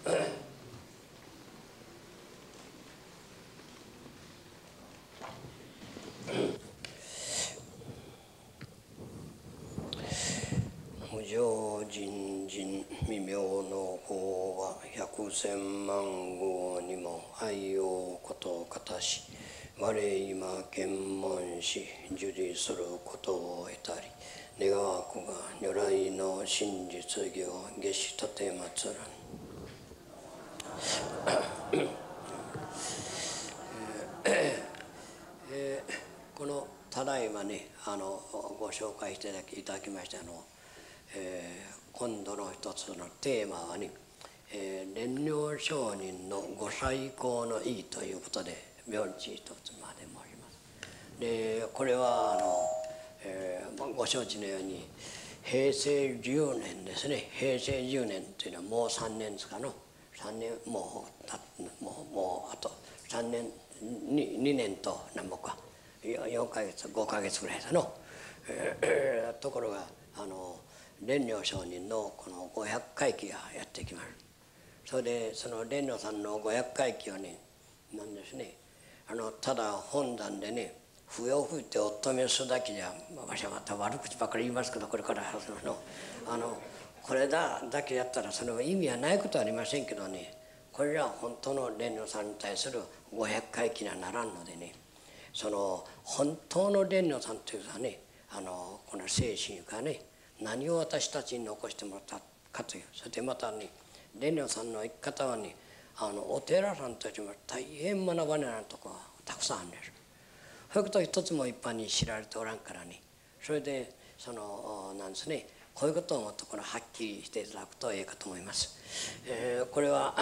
無常人人未明の法は百千万号にも愛用ことかたし我今検問し受理することを得たり願わくが如来の真実行下し立てまつらんこのただいまねご紹介していただきました今度の一つのテーマはね蓮如上人のご最高の意ということで名字一つまで申します。でこれはご承知のように平成10年ですね。平成10年というのはもう3年ですかの3年もうあと3年2年と何もか4ヶ月5ヶ月ぐらいだの、ところが蓮如上人のこの500回忌がやってきます。それでその蓮如さんの500回忌はねなんですねただ本山でね笛を吹いてお勤めするだけじゃ私はまた悪口ばっかり言いますけどこれからこれだけやったらその意味はないことはありませんけどねこれら本当の蓮如さんに対する500回忌にはならんのでねその本当の蓮如さんというのはねこの精神がね何を私たちに残してもらったかというそれでまたね蓮如さんの生き方はねお寺さんたちも大変学ばねなところがたくさんあるんです。そういうこと一つも一般に知られておらんからねそれでなんですねこういうことをもっとはっきりしていただくといいかと思います。これは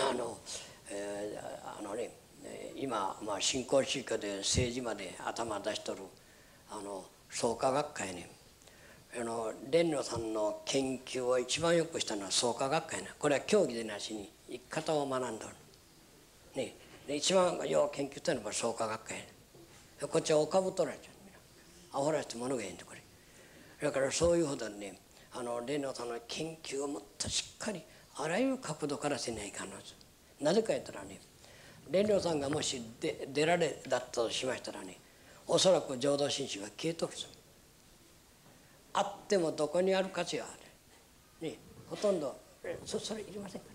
今、新興宗教で政治まで頭出しとる創価学会ね蓮如さんの研究を一番よくしたのは創価学会ねこれは教義でなしに生き方を学んどる、ね、で一番よう研究したのは創価学会ねこっちはおかぶとられちゃうアホらして物がいいんだこれだからそういうほどにね蓮如さんの研究をもっとしっかりあらゆる角度からせないかんのです。なぜか言ったらね蓮如さんがもし出られだったとしましたらねおそらく浄土真宗が消えとるぞあってもどこにある価値がある、ね、ほとんどそれいりませんか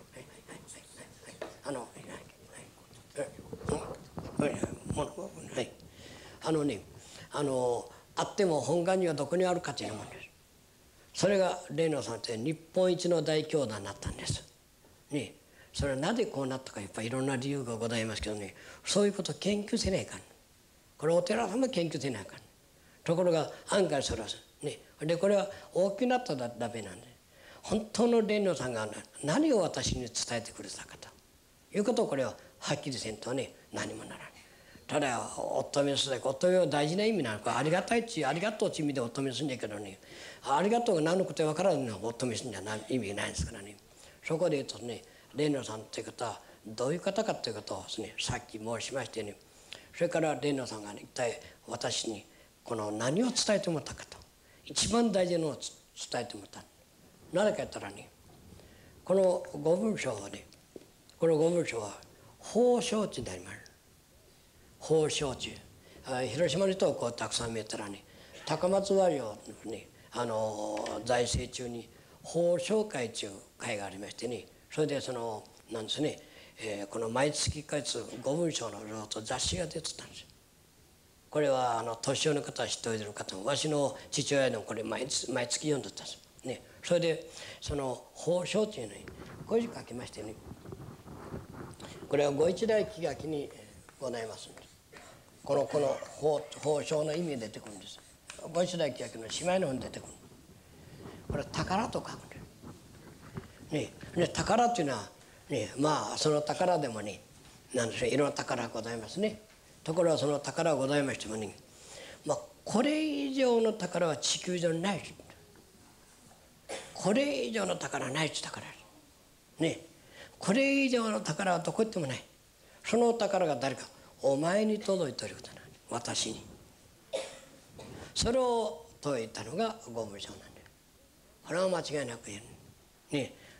あっても本願にはどこにある価値のものです。それが蓮如さんって日本一の大教団になったんです、ね、それはなぜこうなったかやっぱりいろんな理由がございますけどねそういうことを研究せないかんこれお寺さんも研究せないかんところが案外それはねでこれは大きくなったらダメなんで本当の蓮如さんが何を私に伝えてくれたかということをこれははっきりせんとね何もならない。ただお勤めするだけお勤めは大事な意味なのかありがたいありがとうって意味でお勤めするんだけどねありがとうが何のことか分からずにお勤めするんじゃ意味がないんですからねそこで言うとね蓮如さんという方はどういう方かということをですねさっき申しましてねそれから蓮如さんが、ね、一体私にこの何を伝えてもらったかと一番大事なのを伝えてもらった。なぜか言ったらねこのご文章はねこのご文章は法承知であります。法承知広島の人をこうたくさん見たらね高松和領のね財政中に法承会という会がありましてねそれでなんですね、この毎月1回ずつご文章の雑誌が出てたんですよ。これは年寄りの方は知っておいてる方もわしの父親でもこれ毎月読んでたんですね。それでその法承知にこういう字書きましてねこれはご一代記書きにございますんでこの法承の意味が出てくるんです。ご一代記書きのしまいの方に出てくるこれは宝と書くんです、ね、宝っていうのは、ね、その宝でもねなんでしょういろんな宝がございますね。ところがその宝がございましてもねこれ以上の宝は地球上にないですこれ以上の宝はないです宝ねこれ以上の宝はどこ行ってもないその宝が誰かお前に届いていることなんです私にそれを説いたのがご文章なんです。これは間違いなく言える、ね、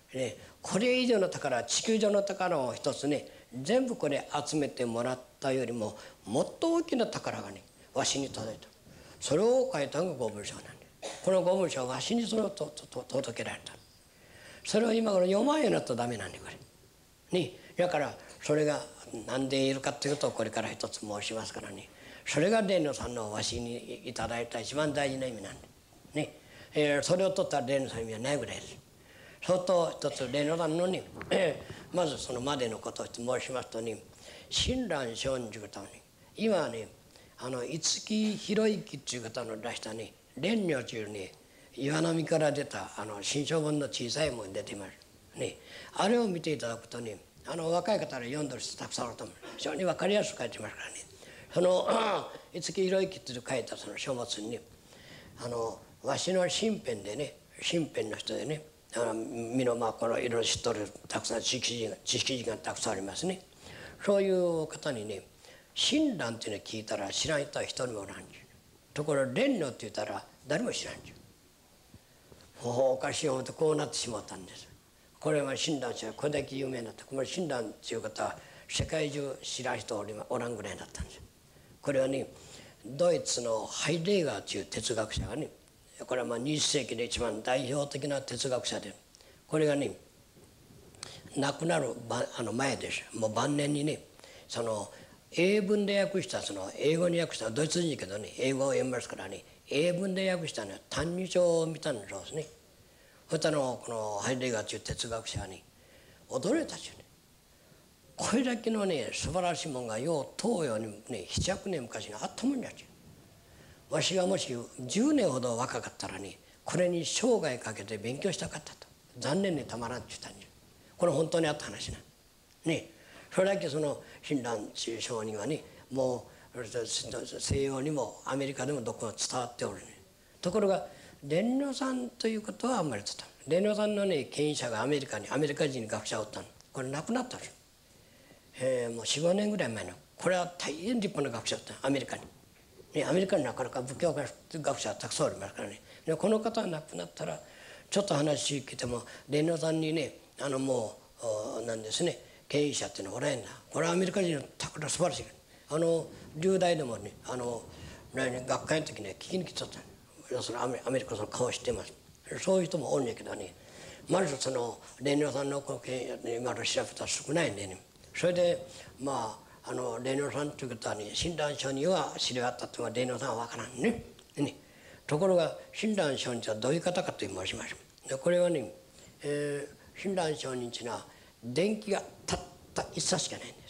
これ以上の宝、地球上の宝を一つね、全部これ集めてもらったよりももっと大きな宝がね、わしに届いた。それを書いたのが御文章なんで、この御文章はわしにそれを届けられた。それを今頃読まんようになったらダメなんで、これね。だからそれが何でいるかというと、これから一つ申しますからね。それが蓮如さんのわしにいただいた一番大事な意味なんでね。それを取ったら蓮如さんの意味はないぐらいです。そうと一つ蓮如さんのに、まずそのまでのことを申しますとね、親鸞聖人という方はね、今はね、五木博之っていう方の出したね、蓮如というね、岩波から出た新書本の小さいものに出ていますね。あれを見ていただくとね、若い方が読んでる人たくさんあると思う。非常に分かりやすく書いてますからね。その五木博之って書いたその書物にね、わしの身辺でね、身辺の人でね、身のこのいろいろ知っとるたくさん知識人がたくさんありますね。そういう方にね、親鸞っていうのを聞いたら知らん人は一人もおらんじゃ。ところが蓮如って言ったら誰も知らんじゃ。おかしい思ってこうなってしまったんです。これは親鸞氏はこれだけ有名になった。この親鸞っていう方は世界中知らん人おらんぐらいになったんです。これはね、ドイツのハイデガーという哲学者がね、これは20世紀で一番代表的な哲学者で、これがね、亡くなる前です。もう晩年にね、その英文で訳した、その英語に訳したドイツ人だけどね、英語を読みますからね、英文で訳したね、歎異抄を見たんですね。そしたらこのハイデガーという哲学者に驚いたんですよね。これだけのね、素晴らしいものがよう東洋にね、700年昔にあったもんじゃん。わしがもし10年ほど若かったらね、これに生涯かけて勉強したかったと。残念にたまらんって言ったんです。これ本当にあった話なんね。それだけその親鸞中将人はね、もう西洋にもアメリカでもどこも伝わっておるね。ところが蓮如さんということはあんまり伝わる。蓮如さんのね、権威者がアメリカ人に学者がおったの。これ亡くなったんです。もう4、5年ぐらい前の。これは大変立派な学者だった、アメリカに。アメリカになかなか仏教学者はたくさんおりますからね。でこの方が亡くなったら、ちょっと話聞いても蓮如さんにね、もうなんですね、権威者っていうのはおらへんな。これはアメリカ人の宝素晴らしい。留大でもね、学会の時に聞きに来とった。要するにアメリカの顔知ってます。そういう人もおるんやけどね、まずその蓮如さんの今の調べたら少ないんでね。それでまあ蓮如さんという方に親鸞聖人は知り合ったというのは蓮如さんは分からんね。ところが親鸞聖人はどういう方かと申しましょう。でこれはね、親鸞聖人というのは電気がたった一冊しかないんです。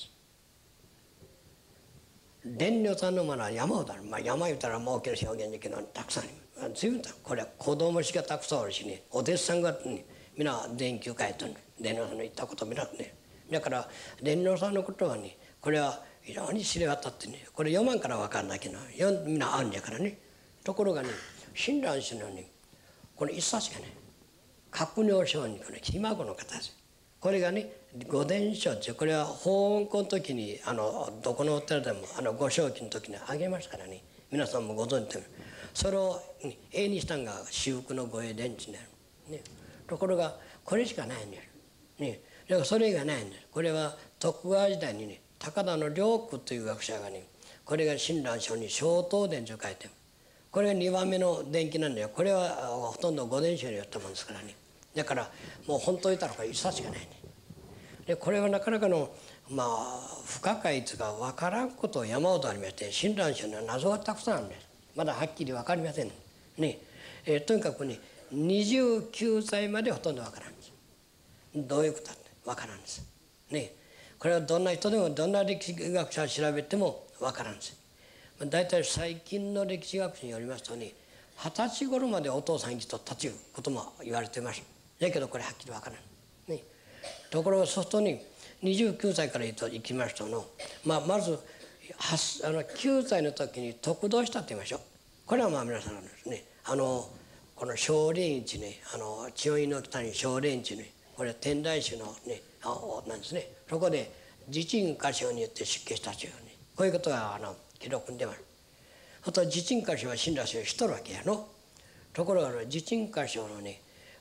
蓮如さんのものは山ほどある。山言うたらもう大きな表現だけどたくさんあります。随分これは子供しかたくさんあるしね、お弟子さんがね、皆電球書いてる。蓮如さんの言ったこと皆ね。だから蓮如さんのことはね、これは非常に知れ渡ってね、これ読まんから分かんないけど、みんなあるんやからね。ところがね、親鸞氏のね、この一冊がね、覚明聖人のひ孫の方です。これがね、御伝書っていう、これは法恩公の時にどこのお寺でもご正気の時にあげますからね、皆さんもご存知で、それを絵にしたのが至福の御栄伝地になる、ね。ところがこれしかないんです、ね。だからそれがないんです。これは徳川時代にね、高田の良久という学者がね、これが親鸞聖に小東伝と書いてる。これが2番目の伝記なんだよ。これはほとんど御伝書によったもんですからね。だからもう本当言ったらこれ一冊しかないね。でこれはなかなかの不可解というか分からんことを山ほどありまして、親鸞聖には謎がたくさんあるんです。まだはっきり分かりませんね。とにかくね、29歳までほとんど分からんです。どういうことだって分からんですね。これはどんな人でもどんな歴史学者を調べても分からんです。大体最近の歴史学者によりますとね、20歳頃までお父さん生きとったということも言われてます。だけどこれはっきり分からん、ね。ところがそうするとね、29歳からいきますとの、まず9歳の時に得度したと言いましょう。これは皆さんですね、この少林寺ね、千代の北に少林寺ね、これは天台宗のねなんですね。そこで自鎮歌唱によって出家したというね、こういうことが記録に出ます。あと自鎮歌唱は親鸞聖人知っとるわけやの。ところが自鎮歌唱のね、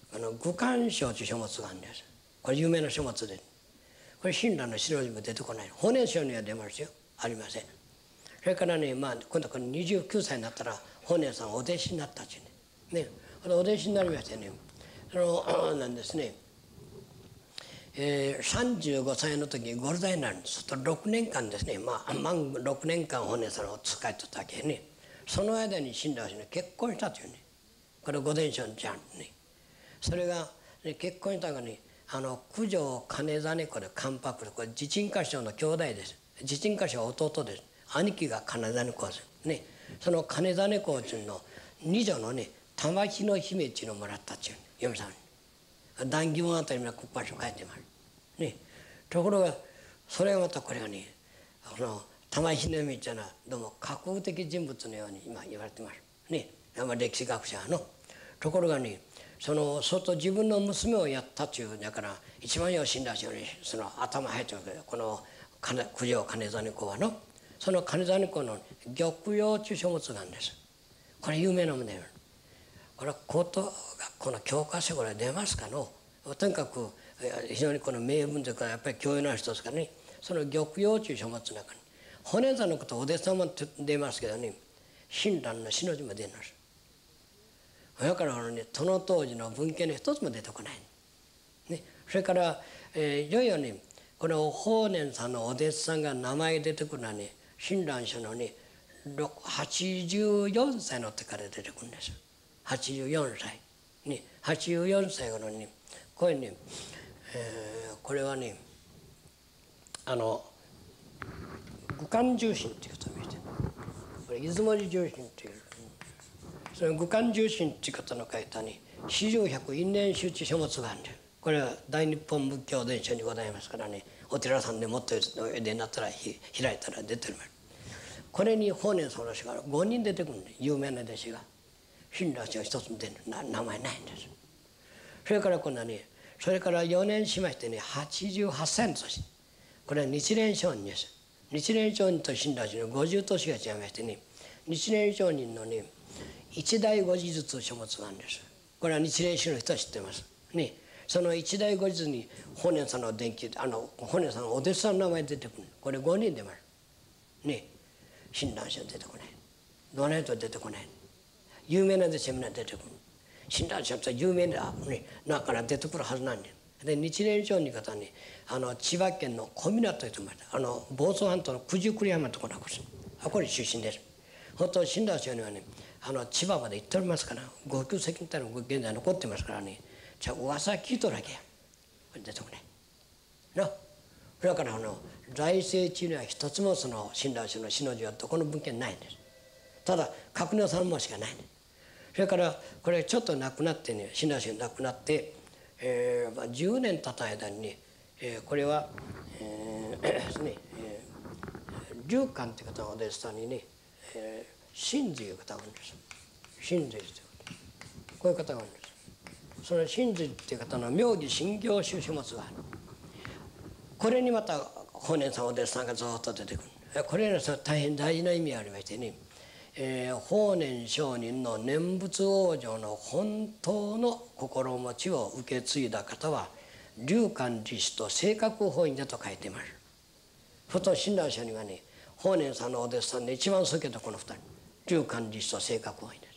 愚官書という書物があるんです。これ有名な書物で、これ親鸞の白字も出てこない。法然書には出ますよ、ありません。それからね、今度この29歳になったら法然さんお弟子になったっていうね。お弟子になりましてね、なんですね、35歳の時にご流罪になるんです。6年間ですね、満6年間法然さんを使いとったわけね。その間に親鸞は結婚したというね。これ御伝承ちゃんね。それが、ね、結婚したのに九条金実子で関白で、これ自鎮家将の兄弟です。自鎮家将は弟です。兄貴が金実子ですね。その金実子の二女のね、玉日の姫っていうのをもらったっていう、嫁さんに。談義物語の国版書書いてますね。ところがそれがまたこれがね、玉日の姫っていうのはどうも架空的人物のように今言われてますね。歴史学者の。ところがね、相当自分の娘をやったというだから一番よ信頼してるその頭入ってるわけで、この九条金実子はその金実子の玉葉という書物があるんです。これ有名なもので、これは高等学校の教科書から出ますかの。とにかく非常にこの名文というかやっぱり教養のある人ですからね。その玉葉という書物の中に法然さんのことお弟子様って出ますけどね、親鸞の死の字も出るんです。だからね、その当時の文献の一つも出てこない、ね。それから、いよいよね、この法然さんのお弟子さんが名前出てくるのはね、親鸞書のね、84歳の時から出てくるんです。84歳。ね、84歳頃に、ね、これね、これはね、愚官重心っていうことを見て、これ出雲寺重心っていう。その愚官重心っていうことの書いたに四十百因縁集知書物があるんです。これは大日本仏教伝承にございますからね、お寺さんでもっとおいでになったら開いたら出てる。これに法然さんの弟子が5人出てくるんです。有名な弟子が。親鸞は一つも出る名前ないんです。それから今度はね、それから4年しましてね、88歳の年、これは日蓮聖人です。日蓮聖人と親鸞の50年が違いましてね、日蓮聖人のね、一代五字術書物があるんです。これは日蓮宗の人は知ってますね。その一代五字に法然さんの伝記、法然さんのお弟子さんの名前出てくる。これ5人出ますね。親鸞聖出てこない。どないと出てこない。有名な弟子が出てくる。親鸞聖って有名なね、だから出てくるはずなんです。で日蓮聖人の方に千葉県の小湊というところまで、房総半島の九十九里浜のところなんです。これ出身です。本当親鸞聖人はね、千葉まで行っておりますから、ご旧籍みたいなのが現在残ってますからね、じゃあ噂聞いとるわけや。これ出てこないな。だから在世中には一つもその親鸞聖の死の字はどこの文献ないんです。ただ格納さんもしかないんです。それからこれちょっと亡くなってね、親鸞聖亡くなって、10年経った間にね、これは、ですね、龍寛という方のお弟子さんにね、真髄という方があるんです。真髄というこういう方があるんです。その真髄という方の妙義心経集書物がある。これにまた法然さんお弟子さんがずっと出てくる。これは大変大事な意味がありましてね、法然上人の念仏往生の本当の心持ちを受け継いだ方は龍寛理師と正覚法院だと書いています。ふと親鸞聖にはね、法然さんのお弟子さんで一番好きなこの2人、龍寛理師と正覚法院です。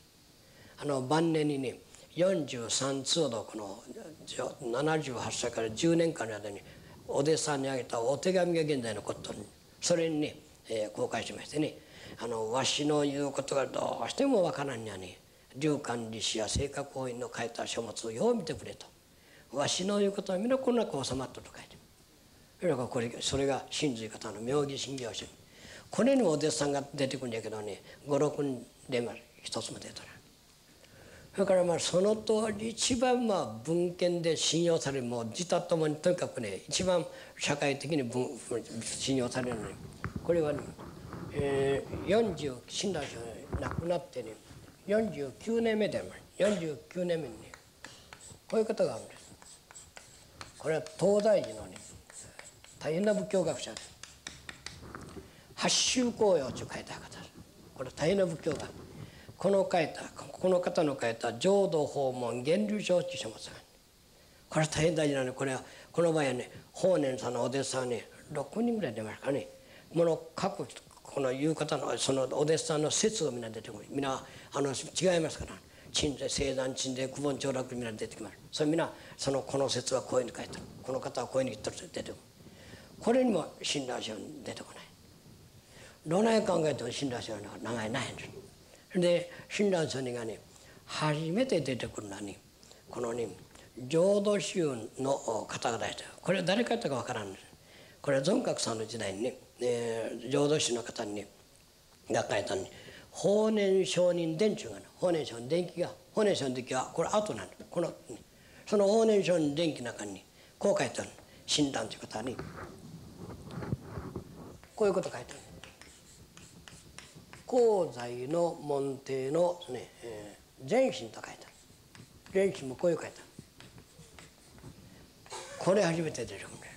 晩年にね、43通ほどこの78歳から10年間の間にお弟子さんにあげたお手紙が現在残っておる。それにね、公開しましてね、わしの言うことがどうしてもわからんにはね、龍寛理師や正覚法院の書いた書物をよう見てくれと。わしの言うことは皆この中収まったと書いてる。それが真髄方の妙義心経書。これにもお弟子さんが出てくるんだけどね、56人出ます。一つも出てない。だからその通り一番文献で信用される、もう自他ともにとにかくね、一番社会的に信用されるのに、これはね、親鸞聖人亡くなってね、49年目で49年目にね、こういう方があるんです。これは東大寺のね、大変な仏教学者です。八宗光陽と書いた方です。これ大変な仏教学。 この方の書いた浄土訪問源流書っていう書物がある。これは大変大事なの。これはこの場合はね、法然さんのお弟子さんはね6人ぐらい出ましたかね。各この言う方のそのお弟子さんの説がみんな出てくる。みんな違いますから、鎮西清山鎮西久保長楽みんな出てきます。それみんなこの説はこういうふうに書いてある、この方はこういうふうに言ってるって出てくる。これにも親鸞聖に出てこない。どない考えても親鸞聖の名前ないんです。で親鸞聖がね初めて出てくるのはね、このね浄土宗の方々でした。これは誰かかわからんです。これは尊覚さんの時代にね、浄土宗の方にねが書いたのに法然上人伝っていうのが法然上人伝記がこれ後なんです。その法然上人伝記の中にこう書いてある。親鸞という方にこういうこと書いてある。功罪の門弟の前身と書いてある。前身もこういう書いてある。これ初めて出てくるんです。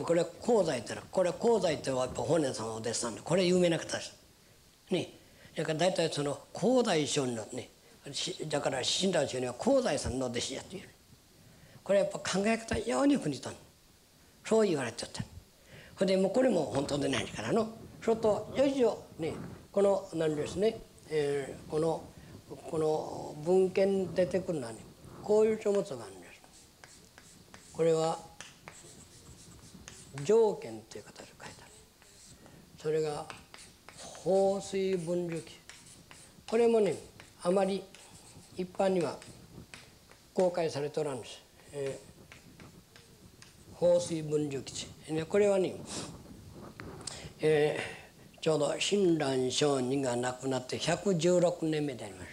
これ功罪ってのは、これ功罪ってやっぱ法然さんのお弟子さんで、これ有名な方です。ね、だから大体その功罪上人のね、だから親鸞上人は功罪さんの弟子やっていう。これやっぱ考え方ように国とん。そう言われてた。それでもうこれも本当でないからの。それとよいしょね、この何ですね、この文献出てくるのはね、こういう書物があるんです。これは条件という形で書いてある。それが法水分流記。これもねあまり一般には公開されておらんです。法水分流記。これはね、ちょうど親鸞聖人が亡くなって116年目であります。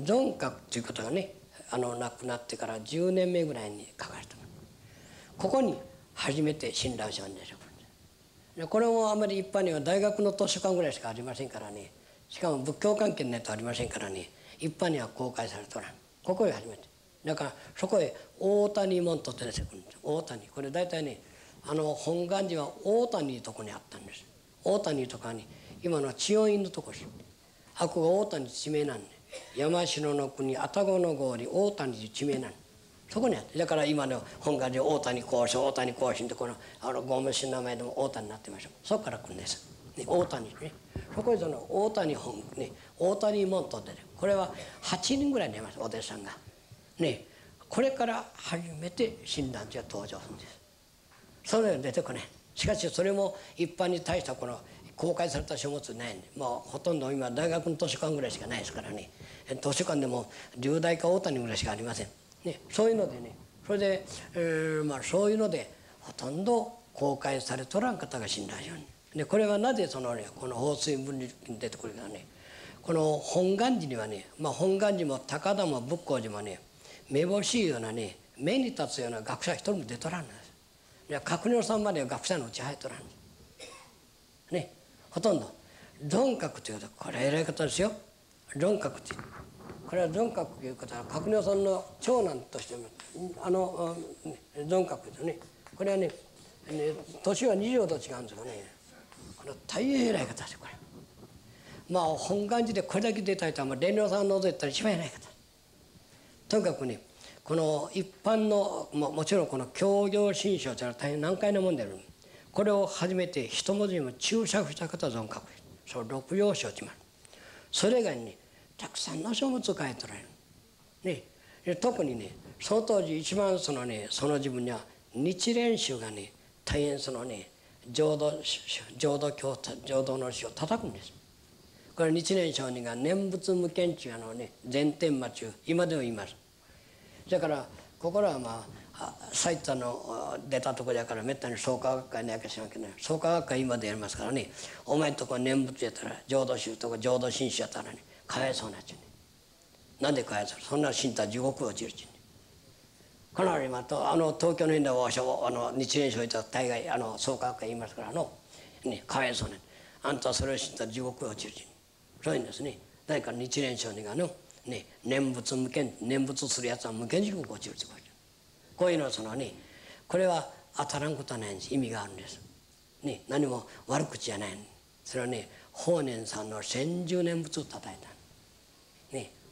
尊覚ということがね亡くなってから10年目ぐらいに書かれた。ここに初めて親鸞聖人出てくるんです。これもあまり一般には大学の図書館ぐらいしかありませんからね、しかも仏教関係のネタありませんからね、一般には公開されておらん。ここへ初めて。だからそこへ大谷門徒って出てくるんです。大谷、これ大体ね本願寺は大谷のとこにあったんです。大谷とかに今の千代院のとこです。あここが大谷地名なんで、山城の国愛宕の郷に大谷という地名なんで、そこにあって、だから今の本願寺大谷講師、大谷講師ってこのご名神の名前でも大谷になってました。そこから来るんです。ね、大谷ね。そこでその大谷本ね、大谷門徒で、これは8人ぐらい出ます、お弟子さんが。ね、これから初めて親鸞寺が登場するんです。それが出てこない。しかしそれも一般に大したこの公開された書物ないんで、もうほとんど今大学の図書館ぐらいしかないですからね、図書館でも龍大か大谷ぐらいしかありません。ね、そういうのでね、それで、そういうのでほとんど公開されとらん方が親鸞聖人で、これはなぜこの法水分離に出てくるかね、この本願寺にはね、本願寺も高田も仏光寺もね、めぼしいようなね、目に立つような学者一人も出とらんのです。いや覚如さんまでは学者のうち入っとらんね、ほとんど尊覚ということはこれは偉い方ですよ。尊覚という、これは尊覚ということは覚如さんの長男として尊覚ですね。これはね年は20と違うんですよね。これは大変偉い方ですよ。これ本願寺でこれだけ出たいとは蓮如さんを除いたら一番偉い方。とにかくねこの一般のもちろんこの教行信書というのは大変難解なもんである。これを初めて一文字も注釈した方は尊覚。その六要書といいます。それ以外にねたくさんの書物を書いておられる。ね、特にねその当時一番その自分には日蓮宗がね大変浄土の詩を叩くんです。これ日蓮聖人が念仏無間中禅天魔中今でも言います。だからここらは埼玉の出たところだからめったに創価学会のやけしなきゃね、創価学会今でやりますからね、お前んとこ念仏やったら浄土宗とか浄土真宗やったらねかわいそうなっちゃうね。なんでかわいそう、そんな死んだら地獄へ落ちるっちゅうね。かなり東京の辺では日蓮宗と大概創価学会言いますからかわいそうね。あんたはそれを死んだら地獄へ落ちるっちゅうね。そういうんですね。誰か日蓮聖人が念仏無間、念仏するやつは無間地獄落ちるってこういうのはこれは当たらんことはないんです。意味があるんです。何も悪口じゃない。それは法然さんの先住念仏をたたえた。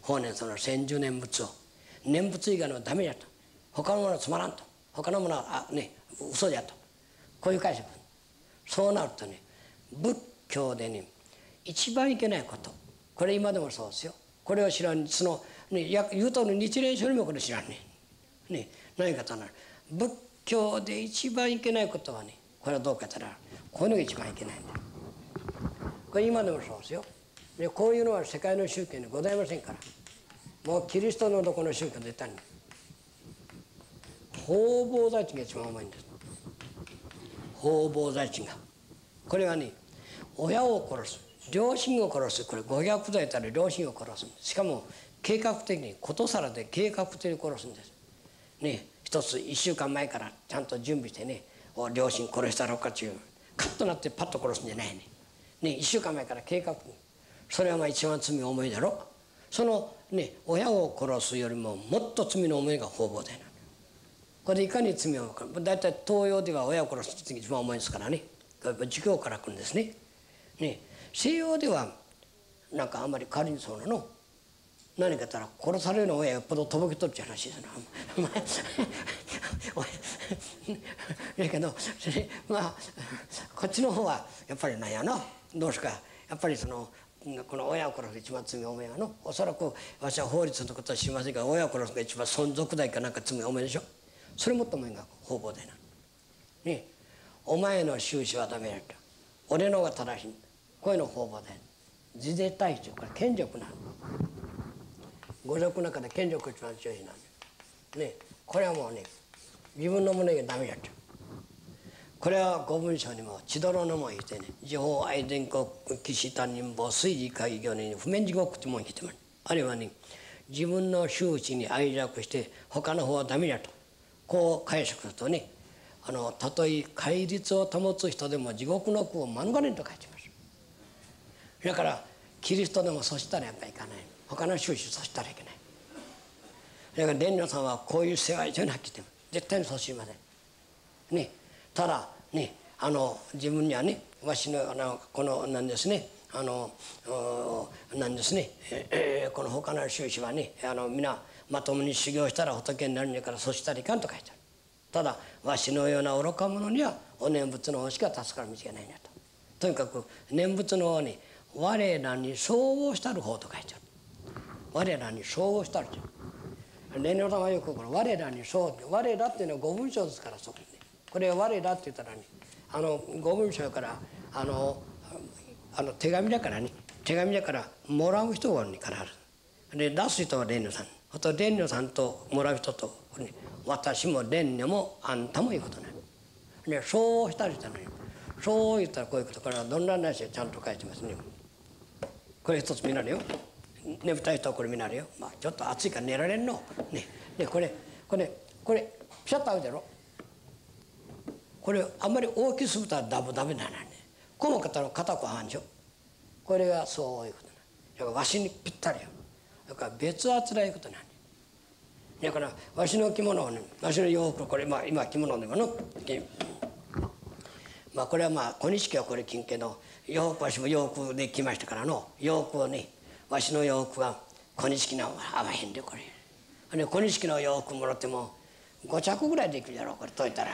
法然その専修念仏を、念仏以外のはダメだと、他のものはつまらんと、他のものは嘘じゃと、こういう解釈。そうなるとね、仏教でね一番いけないこと、これ今でもそうですよ。これを知らん、その、言うとおり日蓮書にもこれ知らんね。何かとなる。仏教で一番いけないことはね、これはどうかとなる。こういうのが一番いけないんだ。これ今でもそうですよ。でこういうのは世界の宗教にございませんから。もうキリストのどこの宗教で言ったんだ。方々財地が一番重いんです。方々財地が。これはね、親を殺す、両親を殺す、これ500代たら両親を殺す。しかも計画的に、ことさらで計画的に殺すんです。ね、一つ1週間前からちゃんと準備してね、両親殺したろうかっていう、カッとなってパッと殺すんじゃないね。1週間前から計画に。それはまあ一番罪重いだろ。そのね、親を殺すよりももっと罪の重いが方々罪なの。これでいかに罪を、大体東洋では親を殺す罪が一番重いですからね。儒教から来るんですね。西洋ではなんかあんまり変わりにそうなの。何か言ったら殺されるの親よっぽどとぼけとるって話ですな。だけどまあこっちの方はやっぱりなんやな、どうしかやっぱりそのこの親を殺す一番罪重いの。おそらく私は法律のことは知りませんが、親を殺すが一番存続罪かなんか罪重いでしょ。それもっと重いが方々罪なの。ね、お前の宗旨はダメだと、俺の方が正しいんだ、こういうの方々罪。自是対象、これ権力なの。語族の中で権力が一番強いなんで、ね、これはもうね、自分のものがダメだと。これは五文書にも千泥のも言ってね、時報愛全国騎士担任簿水事会議業に不免地獄ってもん言ってます。あるいはね、自分の宗旨に愛着して他の方はダメだと、こう解釈するとね、たとえ戒律を保つ人でも地獄の苦を免れんと書いてます。だからキリストでもそしたらやっぱりいかない。他の宗旨そしたらいけない。だから蓮如さんはこういう世話以上にはっきり言ってます。絶対にそうしません。ね、ただね、自分にはね、わしのこのなんですね、なんですね、この他の宗旨はね、皆まともに修行したら仏になるんやからそうしたらいかんと書いてある。ただわしのような愚か者にはお念仏の方しか助かる道がないんだと。とにかく念仏の方に我らに相応したる方と書いてある。我らに相応したると。蓮如さんはよくこの我らに相応、我らっていうのは五文章ですから、そこにね、これは我らって言ったらね、五文章から手紙だからね、手紙だからもらう人は必ずで、出す人は蓮如さん、あと蓮如さんともらう人と、ね、私も蓮如もあんたもいうことになる。でそうしたりしたのに、そう言ったらこういうこと、これはどんな話でちゃんと書いてますね。これ一つ見られよ。眠たい人はこれ見られよ。まあちょっと暑いから寝られんの。ね、でこれピシャッと合うだろ。これあんまり大きすぎたらダメなのね。この方の片方半所。これがそういうことなの。だからわしにぴったりよ。だから別あつらいうことなんだからわしの着物をね、わしの洋服、これまあ今着物でもの。まあこれはまあ小錦はこれ着んけど、洋服わしも洋服で着ましたからの、洋服をね、わしの洋服は小錦の合わへんでこれ。小錦の洋服もらっても5着ぐらいできるだろう、これ解いたら。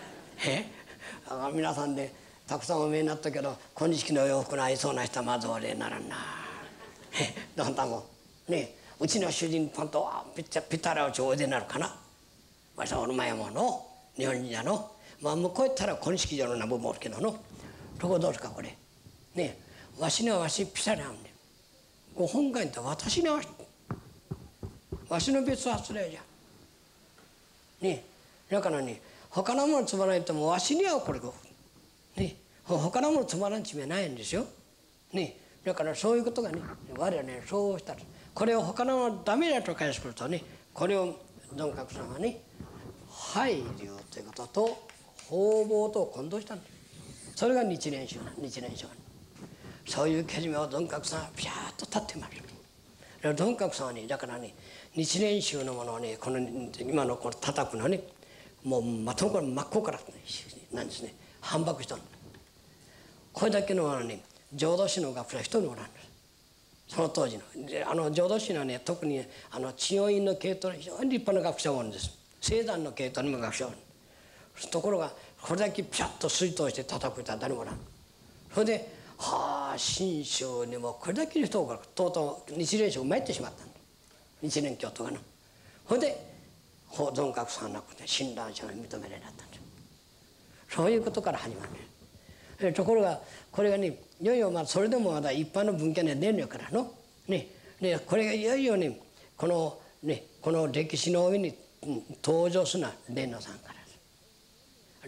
皆さんでたくさんお見えになったけど、小錦の洋服の合いそうな人はまずお礼にならんな。どんたもね、うちの主人パンとぴったりおちおいでになるかな。わしはおる前もの日本人じゃの。まあ向こう行ったら小錦城のなんぼもおるけどの。ところどうですかこれ。ね、わしにはわしぴったり合うんで。ご本願って私に合わせて。わしの別はつらいじゃん。ね、だからね、他のものつまらないともわしにはこれね、他のものつまらんちめないんですよ。ね、だからそういうことがね、我々ねそうしたら、これを他のものダメだと返すとね、これを鈍覚さんはね、配慮ということと方々と混同したんです。それが日蓮宗なん、日蓮宗。そういうけじめを鈍覚さんはピャーッと立ってます。鈍覚さんはね、だからね、日蓮宗のものをね、この今のこの叩くのはね、もうまともこれ真っ向からなんですね、反駁したの。これだけのね、浄土宗の学者一人もおらんです。 その当時の浄土宗のね、特に知恩院の系統の非常に立派な学者がおるんです。聖山の系統にも学者がおる。ところがこれだけピャッと水筒して叩く人は誰もおらん。それで信州にもこれだけの人がとうとう日蓮宗が参ってしまったんだ、日蓮教とかの。それで法存覚さんなくて親鸞聖に認められなかったんです。そういうことから始まるね。ところがこれがね、いよいよそれでもまだ一般の文献に出るからのね、でこれがいよいよね、この歴史の上に登場するのは蓮如さんからです。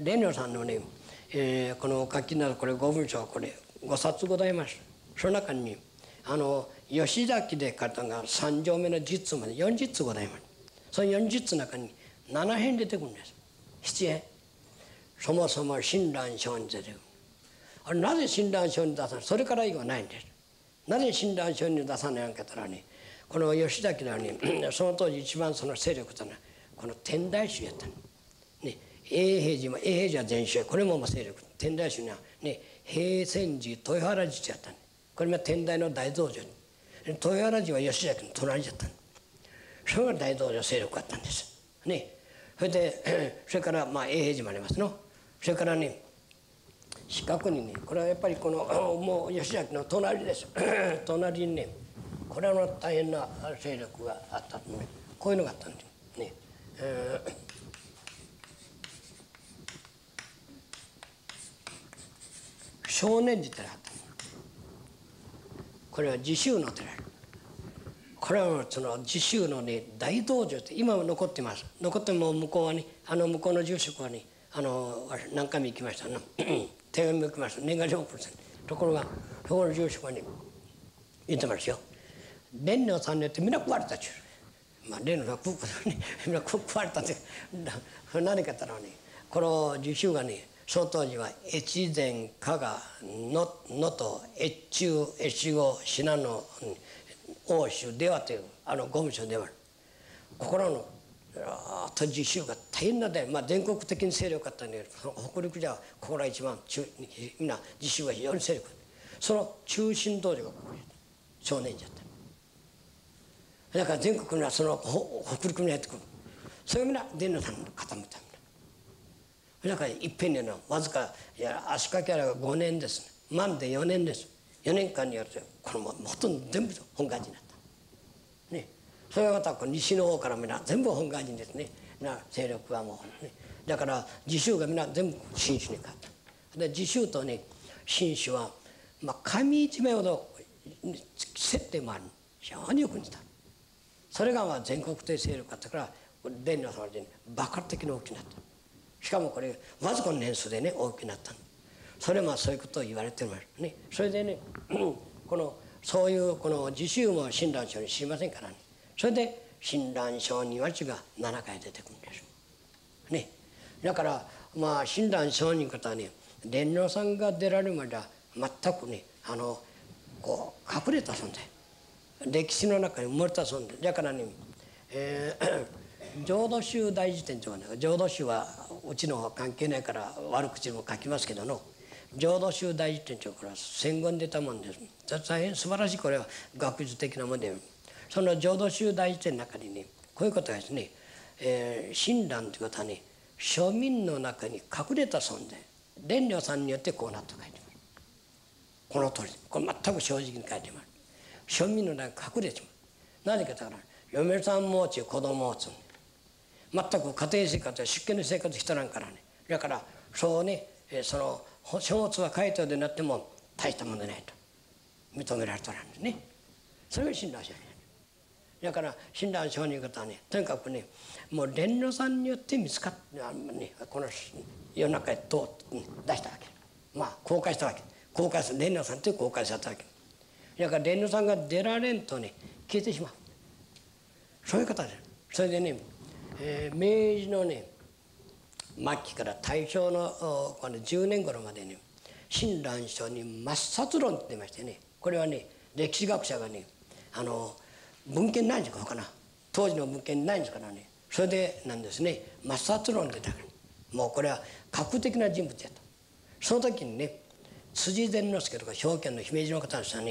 蓮如さんのね、このお書きになるこれ5文章、これ5冊ございます。その中に吉崎で書いたのが3条目の実まで40通ございます。その40通の中に7編出てくるんです。7編。そもそも親鸞聖に出てくる。なぜ親鸞聖に出さない、それから以後はないんです。なぜ親鸞聖に出さないかというとね、この吉崎ではね、その当時一番その勢力というのはこの天台宗やったの、ね、永平寺は禅宗、これも勢力。天台宗には、ね、平泉寺豊原寺やったの、これも天台の大道場に、豊原寺は吉崎の隣だったの。それが大道場勢力だったんです、ね、それでそれから永平寺もありますの。それからね、四角にね、これはやっぱりこのもう吉崎の隣です隣にね、これは大変な勢力があったのね、こういうのがあったんですね。少年寺寺あった。これは自宗の寺。これはその自宗のね、大道場って今も残ってます。残っても向こうはね、向こうの住職はね、何回も行きましたの手紙も行きました、年賀状も送るんです。ところがそこの住職はね言ってますよ。蓮如さんによってみんな食われたっちゅう。蓮如さんみんな食われたってそれ何かって言ったらね、この自宗がね、その当時は越前加賀能登越中越後信濃欧州ではという五文書ではここらの自宗が大変なで、全国的に勢力があったんだけど、北陸じゃここら一番みんな自宗が非常に勢力、その中心道場がここに少年寺だった。だから全国にはその北陸にやってくる。それがみんな蓮如さんの固めた。だからいっぺんにわずか足掛けあれが5年です、ね、満で4年です。4年間にやるとこれもほとんど全部本願寺になった、ね、それがまた西の方からみんな全部本願寺ですね。勢力はもう、ね、だから自宗がみんな全部真宗に変わった。で自宗とね真宗は紙一枚ほど接点もある、非常によく似た。それが全国的勢力だったから蓮如さんで爆発的に大きくなった。しかもこれわずかの年数でね大きくなった。それはそういうことを言われてますね。それでねそういうこの自宗も親鸞聖に知りませんからね。それで親鸞聖人はが7回出てくるんですね。だから親鸞聖人の方はね、蓮如さんが出られるまでは全くねこう隠れた存在、歴史の中に埋もれた存在だからね、浄土宗大辞典というのは、浄土宗はうちの関係ないから悪口も書きますけどの、浄土宗大辞典というこれは戦後に出たもんです。大変素晴らしい、これは学術的なもので、その浄土宗大辞典の中にねこういうことがですね、親鸞ということはね、庶民の中に隠れた存在、蓮如さんによってこうなったと書いてます。この通り、これ全く正直に書いてます。庶民の中に隠れてます。なぜかというと、嫁さんもうち子供を持つ。全く家庭生活や出家の生活してらんからね。だからそうね、その書物は書いたようでなっても大したものでないと認められとらんですね。それが親鸞聖人だから、親鸞聖人の方はね、とにかくね、もう蓮如さんによって見つかって、この世の中へ出したわけ、公開したわけ、公開する蓮如さんという公開されたわけだから、蓮如さんが出られんとね消えてしまう、そういう方です。それでね、明治のね末期から大正のこの10年頃までね、親鸞聖人抹殺論って言いましてね、これはね歴史学者がね文献ないんですか、他な当時の文献ないんですからね、それでなんですね、抹殺論でだから、もうこれは架空的な人物やと。その時にね、辻善之助とか兵庫県の姫路の方の人はね、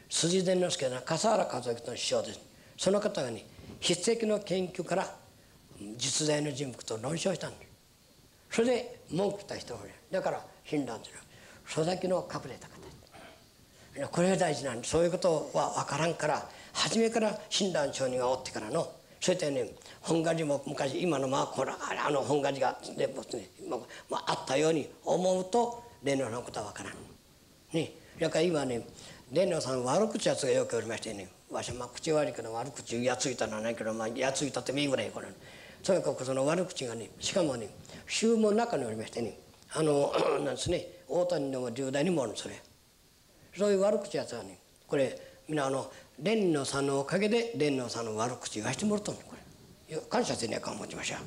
辻伝之助の笠原和之の師匠です。その方がね、筆跡の研究から実在の人物と論証したんです。それで文句言った人がいる。だから親鸞というのは書先の隠れた形。これが大事なんで、そういうことは分からんから、初めから親鸞上人がおってからの、そういったね、本願寺も昔、今のこれ本願寺があったように思うと、蓮如さんのことは分からん。ね、だから今ね、蓮如さん悪口やつがよくおりましてね、わしは口悪いけど悪口やついたのはないけど、やついたってもいいぐらいこれ。とにかくその悪口がね、しかもね、宗門の中におりましてね、なんですね、大谷でも十代にもあるそれ。そういう悪口やつはね、これ皆蓮如さんのおかげで蓮如さんの悪口言わしてもらったんだこれ。感謝せねえか思ってました。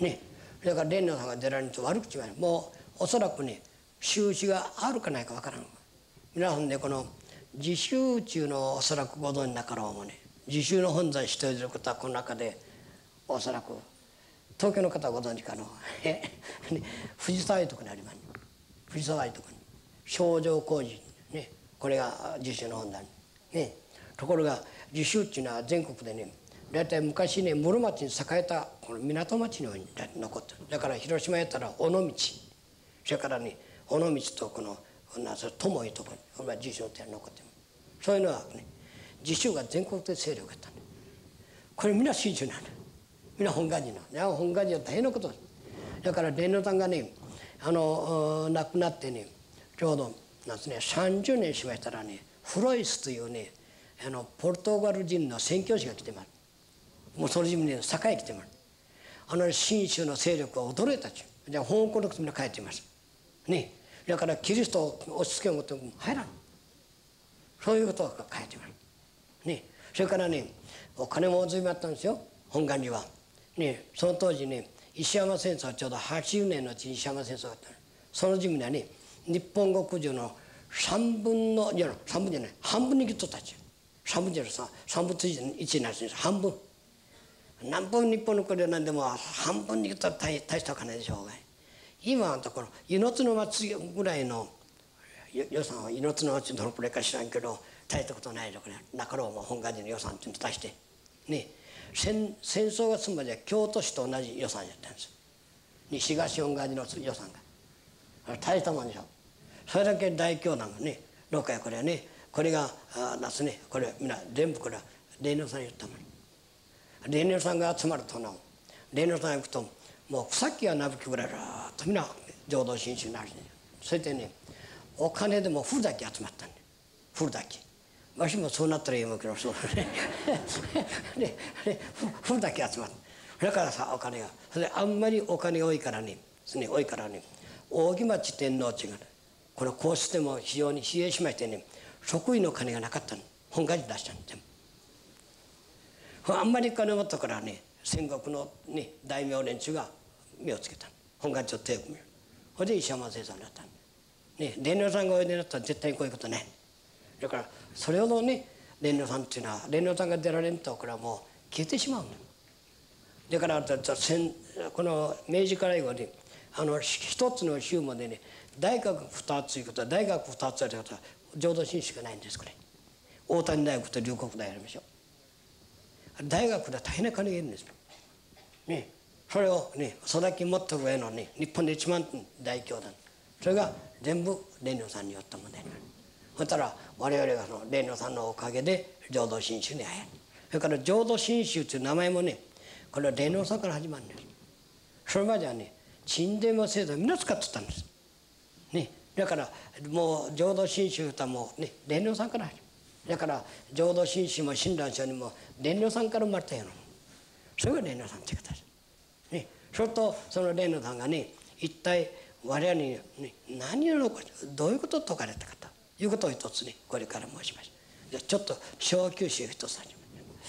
ね、だから蓮如さんが出られると悪口はもうおそらくね、収支があるかないかわからん。皆さんね、この自宗中のおそらくご存じなかろうもね、自宗の本山知っていることはこの中でおそらく東京の方はご存知かの藤沢とこにあります。藤沢とこに正常工事ね、これが自宗の本山ね。ところが自宗っていうのは全国でね、大体昔ね、室町に栄えたこの港町のように残ってる。だから広島やったら尾道、それからね尾道とこの友いとこに自宗って残ってる。そういうのはね、自宗が全国で勢力やったんで、これみんな真宗なんだ。みんな本願寺の本願寺は大変なことです。だから蓮如さんがね、亡くなってね、ちょうどなんですね、30年しましたらね、フロイスというね、ポルトガル人の宣教師が来てます。もうその時にね、栄来てます。信州の勢力は驚いたっちゅう。じゃあ香港の国に帰っていますね。だからキリストを押し付けを持っても入らん。そういうことが書いてますね。それからね、お金も随分あったんですよ、本願寺はね。その当時ね、石山戦争はちょうど80年のうちに石山戦争があった。その時にはね、日本国中の3分のいや3分じゃない、半分に切っとったっちゅう。3分じゃない3分1になるんです。半分何分日本の国は何でも半分に切ったら大した金でしょうが、今のところ命の祭りぐらいの予算は命の祭りどのくらいか知らんけど大したことないところなかろうも本願寺の予算っていうのに対してね、戦争が済むまでは京都市と同じ予算やったんです。西東本願寺の予算が大したもんでしょ。それだけ大教団がね、どうかやこれはね、これが夏ね、これみんな全部これは蓮如さんに言ったもん。蓮如さんが集まるとな、蓮如さんが行くともう草木がなびくぐらいとみんな浄土真宗になるね。それでね、お金でも古だけ集まったんで、古だけ。わしもそうなったらいいもんけど、そうね、古だけ集まった。だからさ、お金がそれであんまりお金が多いからね、多いからね、扇町天皇っていうのがこの皇室でも非常に疲弊しましてね、即位の金がなかったの。本願寺出したんで、あんまり金持ったからね、戦国の、ね、大名連中が目をつけた。本願寺を手を組む。それで石山清さんになったんで、蓮如さんがおいでになったら絶対にこういうことない。だからそれほどね、蓮如さんっていうのは蓮如さんが出られんとこれはもう消えてしまうの。だからこの明治から以後に一つの宗門でね、大学2ついうことは大学2つあることは浄土真宗がないんです。これ大谷大学と龍谷大ありましょう。大学では大変な金がいるんですね。それをね、育き持った上のね、日本で一番大教団、それが全部蓮如さんによった問題になる。そしたら我々がその蓮如さんのおかげで浄土真宗に入る。それから浄土真宗という名前もね、これは蓮如さんから始まるんです。それまではね、沈殿も制度みんな使ってたんですね。だからもう浄土真宗とはもうね、蓮如さんから始まる。だから浄土真宗も親鸞聖人も蓮如さんから生まれたような、それが蓮如さんという方ですね。それとその蓮如さんがね、一体我々に、ね、何を残してどういうことを説かれたかということを一つね、これから申します。じゃあちょっと小休止を一つ始めます。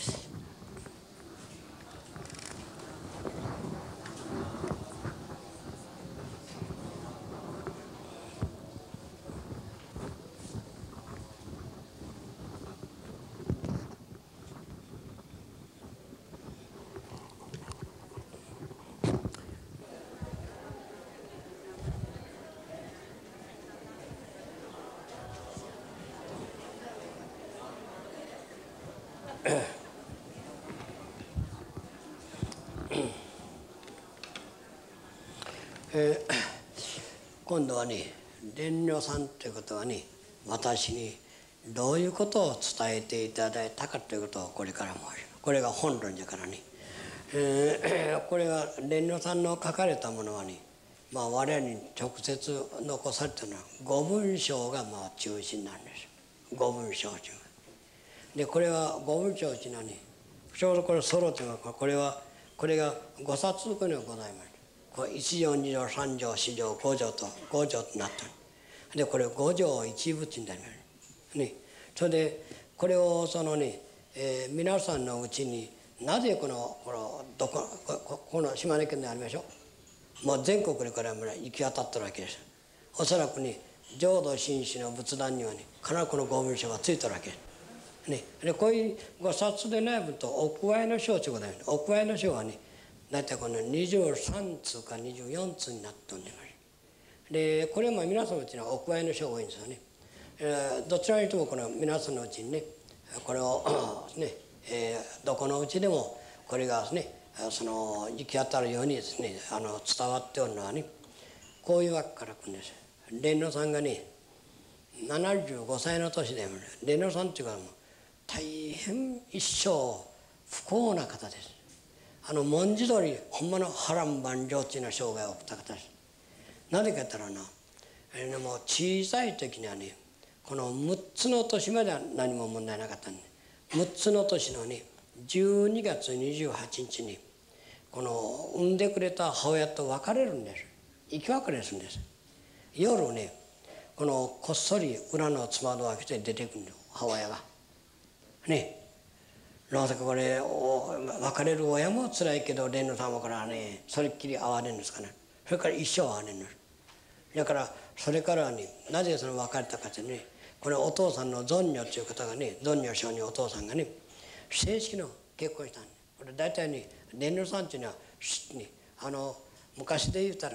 今度はね、蓮如さんということはね、私にどういうことを伝えていただいたかということをこれから申します。これが本論だからね、これは蓮如さんの書かれたものはね、我々に直接残されたのは五文章が中心なんです。五文章というで、これは五文章というのはね、ちょうどこれソロというのはこれが5冊でございます。これ1条2条3条4条5条と5条となったで、これ5条一部になりますね。それでこれを皆さんのうちになぜこの島根県でありましょう、もう全国にこれは行き渡ってるわけです。おそらくね、浄土真宗の仏壇にはね、必ずこの五文章がついてるわけですね。でこういう5冊でない分とお加えの章ということで、お加えの章はね、大体この23通か24通になっております。でこれも皆さんのうちにはお加えの章が多いんですよね。どちらにともこの皆さんのうちにね、これをね、どこのうちでもこれがですね、行き当たるようにですね、伝わっておるのはね、こういうわけからくるんです。蓮如さんがね、75歳の年で、蓮如さんっていうか大変一生不幸な方です。文字通りほんまの波乱万丈っていうような生涯を送った方です。なぜか言ったらもう小さい時にはね、この6つの年までは何も問題なかったんで、6つの年のね12月28日にこの産んでくれた母親と別れるんです。生き別れするんです。夜ね、こっそり裏のつま戸を開けて出てくるの、母親がね。なぜかこれ別れる親もつらいけど、蓮如さんもからね、それっきり会われるんですかね。それから一生会われるんです。だからそれからはね、なぜ別れたかってね、これお父さんの尊如という方がね、尊如上人お父さんがね、正式の結婚したんで、これ大体ね、蓮如さんっていうのは、ね、昔で言うたら、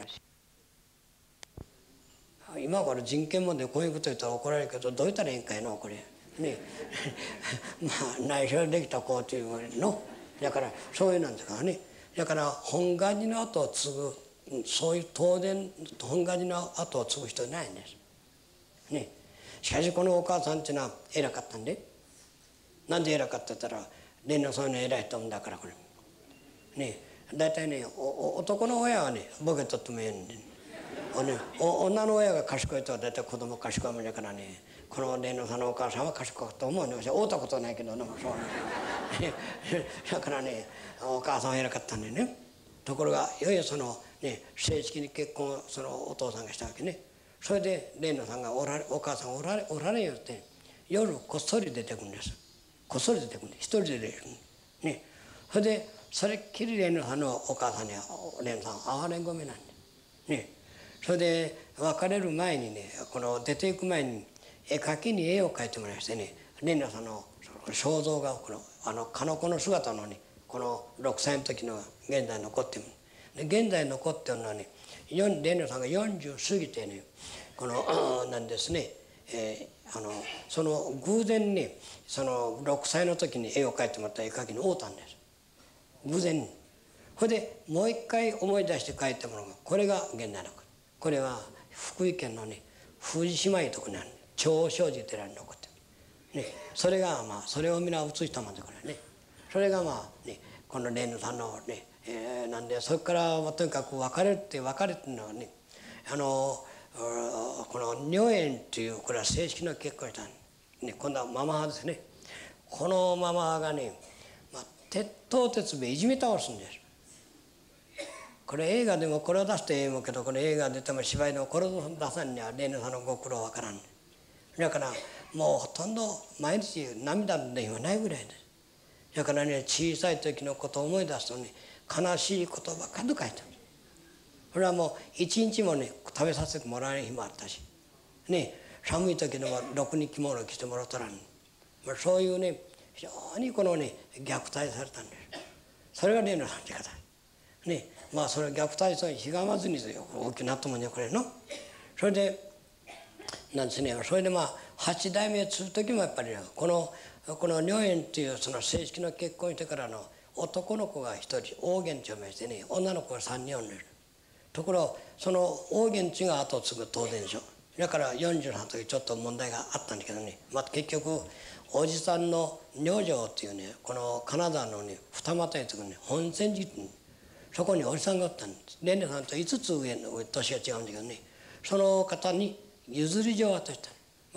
今これ人権問題こういうこと言ったら怒られるけど、どう言ったらいいんかいのこれね。内緒でできた子っていうのだから、そういうなんですからね。だから本願寺の後を継ぐ、そういう東電本願寺の後を継ぐ人いないんですね。しかしこのお母さんっていうのは偉かったんで、なんで偉かったって言ったら、蓮如さんの偉い人だから、これね、大体ね、男の親はねボケとってもええんで、女の親が賢いとは大体子供賢いもんだからね、この蓮如さんのお母さんは賢かったと思うんで、会うたことないけど、そうだからね、お母さんは偉かったんでね。ところがいよいよね、正式に結婚をお父さんがしたわけね。それで蓮如さんがお母さんおられんよって、夜こっそり出てくるんです。こっそり出てくるんです。一人で出てくるね。それでそれっきり蓮如さんのお母さんには蓮如さん哀れんごめなんでね。それで別れる前にね、この出ていく前に絵描きに絵を描いてもらいましてね、蓮如さんの肖像画をかの子の姿のね、この6歳の時の現在残ってる。で現在残ってるのはね、蓮如さんが40過ぎてね、このなんですね、その偶然に6歳の時に絵を描いてもらった絵描きに会うたんです。偶然に。それでもう一回思い出して描いたものが、これが現代のこれは福井県のね富士島いうとこにある長生寺寺に残ってる、ね、それがそれを皆写したもんだからね。それがね、この蓮如さんのね、なんでそれからとにかく別れっていうのはね、この如縁という、これは正式な結婚したんね。今度はママですね。このママがね、鉄頭鉄尾いじめ倒すんです。これ映画でもこれを出してええもんけど、これ映画出ても芝居でもこれを出さんには蓮如さんのご苦労わからん。だからもうほとんど毎日涙の電話ないぐらいです。だからね、小さい時のことを思い出すとね、悲しいことばっかり書いてある。これはもう一日もね食べさせてもらえる日もあったしね、寒い時でもろくに着物を着てもらったらん、そういうね非常にこのね虐待されたんです。それが蓮如さんって方ね。それを虐待とひがまずに大きくなったもんね、これの。それでなんですね、それで8代目継ぐ時もやっぱりこのこの如縁というその正式な結婚してからの男の子が一人王元地を召してね、女の子が3人おんねる。ところその王元地が後を継ぐ当然でしょ。だから43の時ちょっと問題があったんだけどね、結局おじさんの女城っていうね、この金沢のね二股につくね本泉寺ってそこにおじさんがおったんです。蓮如さんと5つ上の年が違うんだけどね、その方に譲り状を渡した。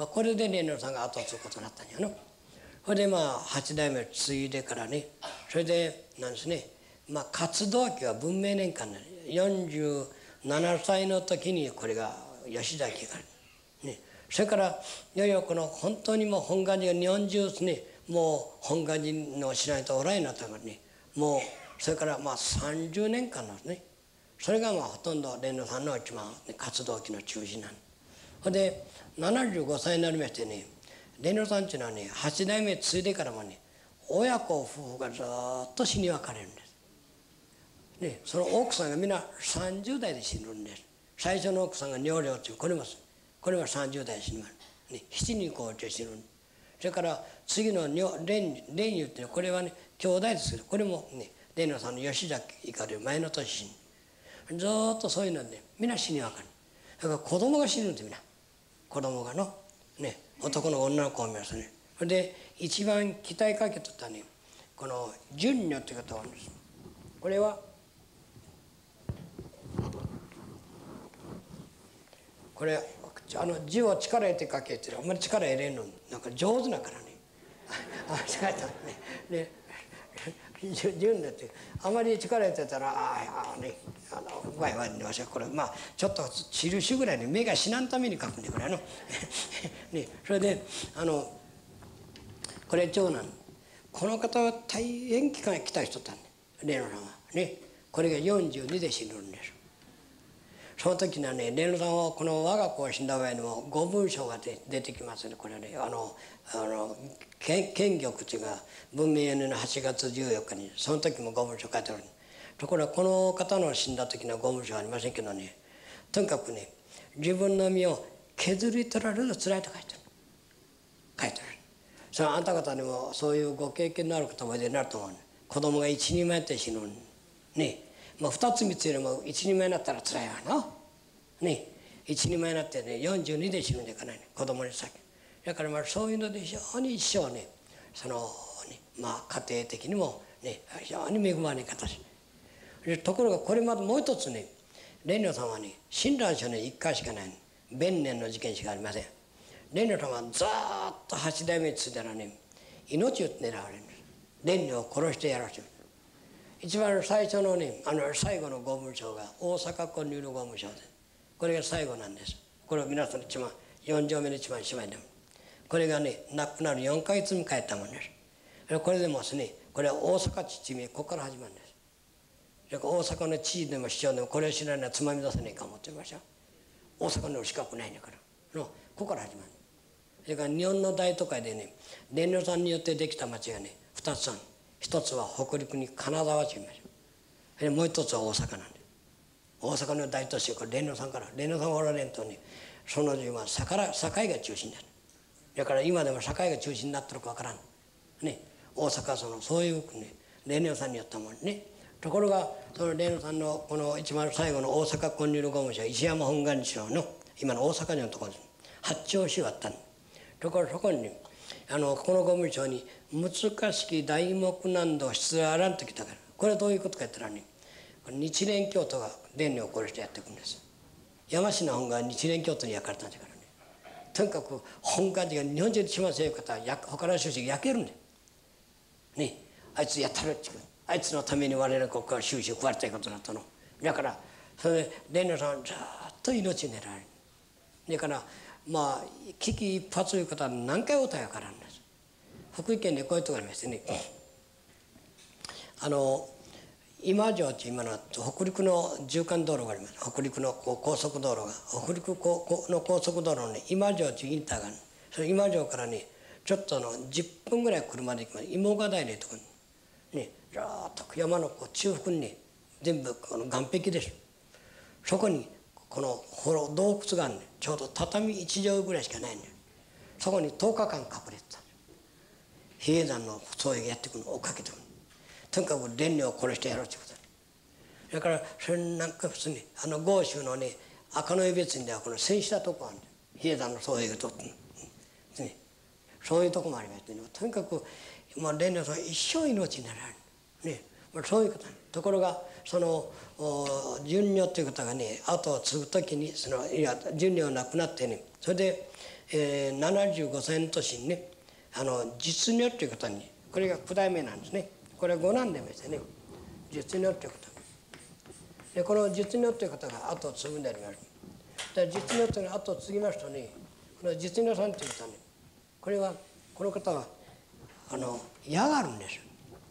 これで蓮如さんが後を継ぐことになったんやの。それで8代目継いでからね、それでなんですね、活動期は文明年間で47歳の時にこれが吉崎がね、それからいよいよこの本当にもう本願寺が日本中ですね、もう本願寺の知らないとおらんようになったからね、もうそれから30年間なんですね。それがほとんど蓮如さんの一番活動期の中心なんです。それで75歳になりましてね、蓮如さんっていうのはね8代目継いでからもね、親子夫婦がずっと死に別れるんです。でその奥さんがみんな30代で死ぬんです。最初の奥さんが女領っていうこれは30代で死ぬ、ね、7人こう死ぬ。それから次の蓮友っていうのはこれはね兄弟ですけど、これもね蓮如さんの吉崎行かれる前の年死ぬ。ずっとそういうのでみんな死に別れる。だから子供が死ぬんです。みんな子供がのね、男の女の子を見ますね。それで一番期待かけとったね、この純女っていう方があるんです。これはこれ字を力入れて書けってあんまり力入れんのなんか上手だからね。間違えたね。純だってあまり力入れてたらうまいわいわしはこれちょっと印ぐらいに目が死なんために書くんでこれね、それでこれ長男、この方は大変期間来た人だね、蓮如さんはね。これが42で死ぬんです。その時にはね、蓮如さんはこの我が子が死んだ場合にも御文書が出てきますね。これね建玉っていうか文明4年の8月14日にその時も御文書書いてある。ところがこの方の死んだ時の御文書はありませんけどね、とにかくね自分の身を削り取られるとつらいと書いてある。それはあんた方にもそういうご経験のある方もいるなると思う。子供が一人前って死ぬね、2つ3つよりも一人前になったらつらいわなね。一人前になってね42で死ぬんじゃいかないね、子供に先。だからそういうので非常に一生ねそのね家庭的にもね非常に恵まれ方です。ところがこれまでもう一つね、蓮如さんはね親鸞聖年1回しかない、弁年の事件しかありません。蓮如さんはずっと8代目についたらね命を狙われるんです。蓮如を殺してやらせる。一番最初のね最後の御文書が大阪建立の御文書で、これが最後なんです。これを皆さん一番4条目の一番しまいでもこれがね亡くなる4ヶ月に帰ったもんです。これでもですね、これは大阪地名ここから始まるんです。大阪の知事でも市長でもこれを知らないのはつまみ出せないか思ってました。大阪の資格ないんだからここから始まる。それから日本の大都会でね蓮如さんによってできた町がね2つある。一つは北陸に金沢といいます。もう一つは大阪なんです。大阪の大都市はこれ蓮如さんから、蓮如さんがおられんとねその順は堺が中心だ。だから今でも堺が中心になってるかわからんね。大阪はそういうね蓮如さんによったもんね。ところがその蓮如さんのこの一番最後の大阪建立の御文書は石山本願寺の今の大阪城のところです。八丁市があったの。ところそこにねこの御文書に「難しき大目難度失あらん」ときたから、これはどういうことか言ったらね、日蓮教徒が蓮如を殺してやっていくんです。山科本願日蓮教徒に焼かれたんだからね。とにかく本願寺が日本中で一番強い方は他の宗師が焼けるんだよね。あいつやったるってあいつのために我々ここから宗師を食われたいことになったの。だからそれで蓮如さんはずっと命を狙われる。だから危機一髪という方は何回おたやからんです。福井県でこういうところがありましてね、今城という今の北陸の縦貫道路があります。北陸の高速道路が北陸の高速道路のね今城というインターがある。その今城からねちょっと10分ぐらい車で行きます。芋ヶ台のところにねずっと山の中腹にね全部岸壁です。そこにこの洞窟があるね。ちょうど畳1畳ぐらいしかないね。そこに10日間隠れてた。 比叡山の僧侶がやってくるのを追っかけてくる。とにかく蓮如を殺してやろうということだ。だからそれなんか普通に豪州のね赤の別院ではこの戦死したとこあるんだ。比叡山の僧侶がとって、ね、そういうとこもありましてね、とにかく蓮如さん一生命になられる、ね、そういうことなんです。ところがその順如という方がね後を継ぐ時に順如が亡くなってね、それで、75歳の年にね実如という方に、これが9代目なんですね。これは五男でましてね、実如という方で、この実如という方が後を継ぐんであります。実如というのは後を継ぎますとね、この実如さんという方ね、この方は嫌がるんです。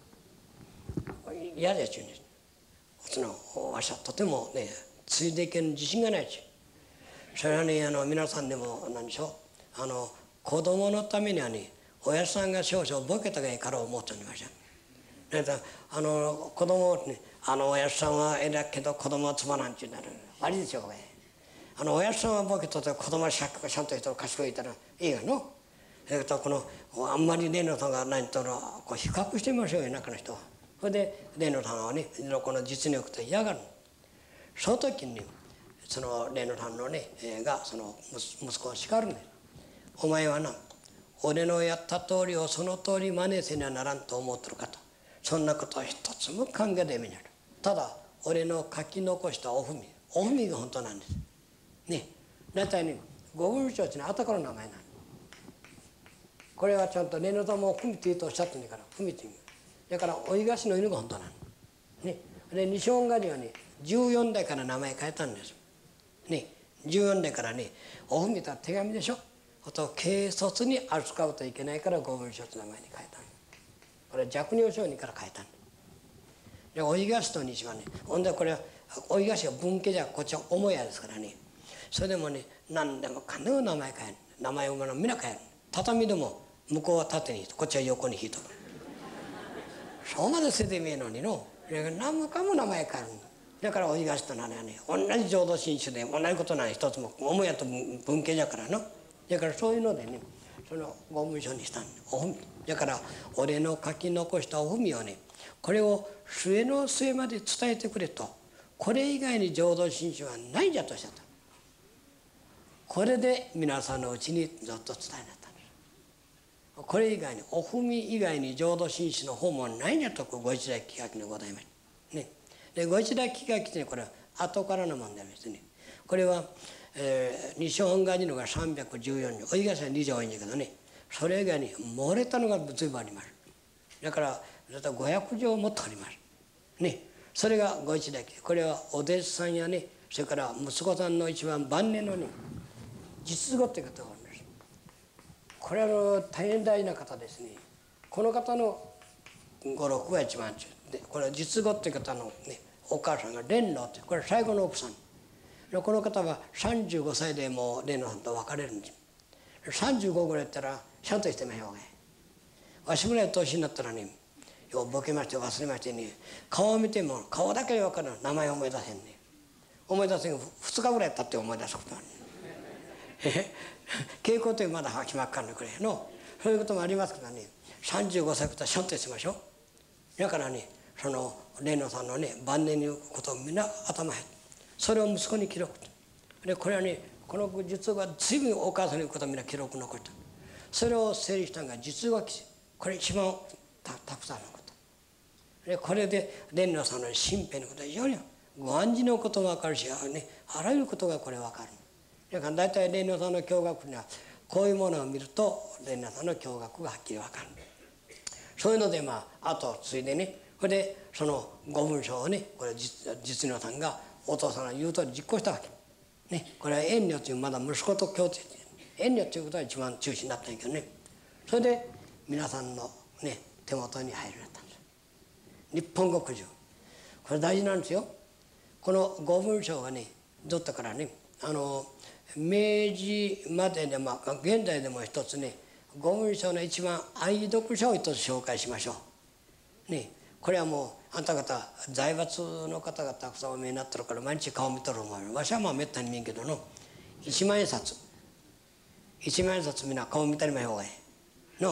嫌ですよね。そのわしはとてもね継いでいける自信がないし、それはね皆さんでも何でしょう、子供のためにはね親父さんが少々ボケたがいいから思っておりました。だから子供をね親父さんは偉いけど子供はつまらんって言うならありでしょうがね。親父さんはボケとって子供はちゃんと人賢いたらいいがの。だからこのあんまり蓮如さんが何とこう比較してみましょうよ中の人は。それで蓮如さんはねこの実力と嫌がる。その時にその蓮如さんのねがその息子を叱るんです。お前はな俺のやった通りをその通り真似せにはならんと思ってるかと。そんなことは一つも考えでみない。ただ俺の書き残したお文が本当なんですね。大体ね五文章っていうのは後からの名前なんです。これはちゃんと蓮如さんも文って言うとおっしゃってるんだから文って言う。だから追い菓子の犬が本当なのね。で西本願寺はね14代から名前変えたんですね。14代からねお文とは手紙でしょ。あと軽率に扱うといけないから五文書という名前に変えたの。これは若尿商人から変えたの。で追い菓子と西はね、ほんでこれは追い菓子が文家じゃこっちは母屋ですからね。それでもね何でもかんでも名前変える。名前を皆変える。畳でも向こうは縦にこっちは横に引いとく。そうまでせてみえのにの何もかも名前変える。だから追い菓子と名はね同じ浄土真宗で同じことない一つも母屋と文家じゃからの。だからそういうのでねそのご文書にしたんお文だから俺の書き残したお文をねこれを末の末まで伝えてくれと。これ以外に浄土真宗はないんじゃとおっしゃった。これで皆さんのうちにずっと伝えになったんです。これ以外にお文以外に浄土真宗の方もないんじゃとご一代記書きでございますね。でご一代記書きってこれは後からの問題ですね。これは西本願寺のが314条追い菓子は2条多いんだけどね、それ以外に漏れたのが随分あります。だから500条もっとありますね。それがご一代記。これはお弟子さんやねそれから息子さんの一番晩年のね実語っていう方があるんです。これは大変大事な方ですね。この方の語録が一番中で、これは実語っていう方のねお母さんが蓮如って、これは最後の奥さん。この方は35歳でもう蓮如さんと別れるんです。35ぐらいやったらちゃんとしてみようが。わしぐらい年になったらねようボケまして忘れましてね、顔を見ても顔だけで分かる。名前を思い出せんね。思い出せんが2日ぐらい経って思い出すことある。稽古ってまだ決まっかんのくらいのそういうこともありますからね。35歳からシャンとしましょう。だからねその蓮如さんのね晩年のことをみんな頭へそれを息子に記録で、これはねこの実語は随分お母さんの言うことをみんな記録残した。それを整理したのが実語記。これ一番たくさんのことで、これで蓮如さんの身辺のことは非常にご暗示のことも分かるし、ね、あらゆることがこれ分かる。だから大体蓮如さんの教学にはこういうものを見ると蓮如さんの教学がはっきり分かる。そういうので後を継いでね、それでそのご文章をねこれ実如さんがお父さんが言うとおり実行したわけ、ね、これは遠慮というまだ息子と共通遠慮ということが一番中心だったんやけどね。それで皆さんの、ね、手元に入られたんです。日本国中これ大事なんですよ。このご文章がねずっとからね明治までで現在でも一つねご文章の一番愛読書を一つ紹介しましょうね。これはもうあんた方財閥の方がたくさんお見えになってるから毎日顔見とるもん。わしはめったに見んけどの1万円札みんな顔見たりまようがいの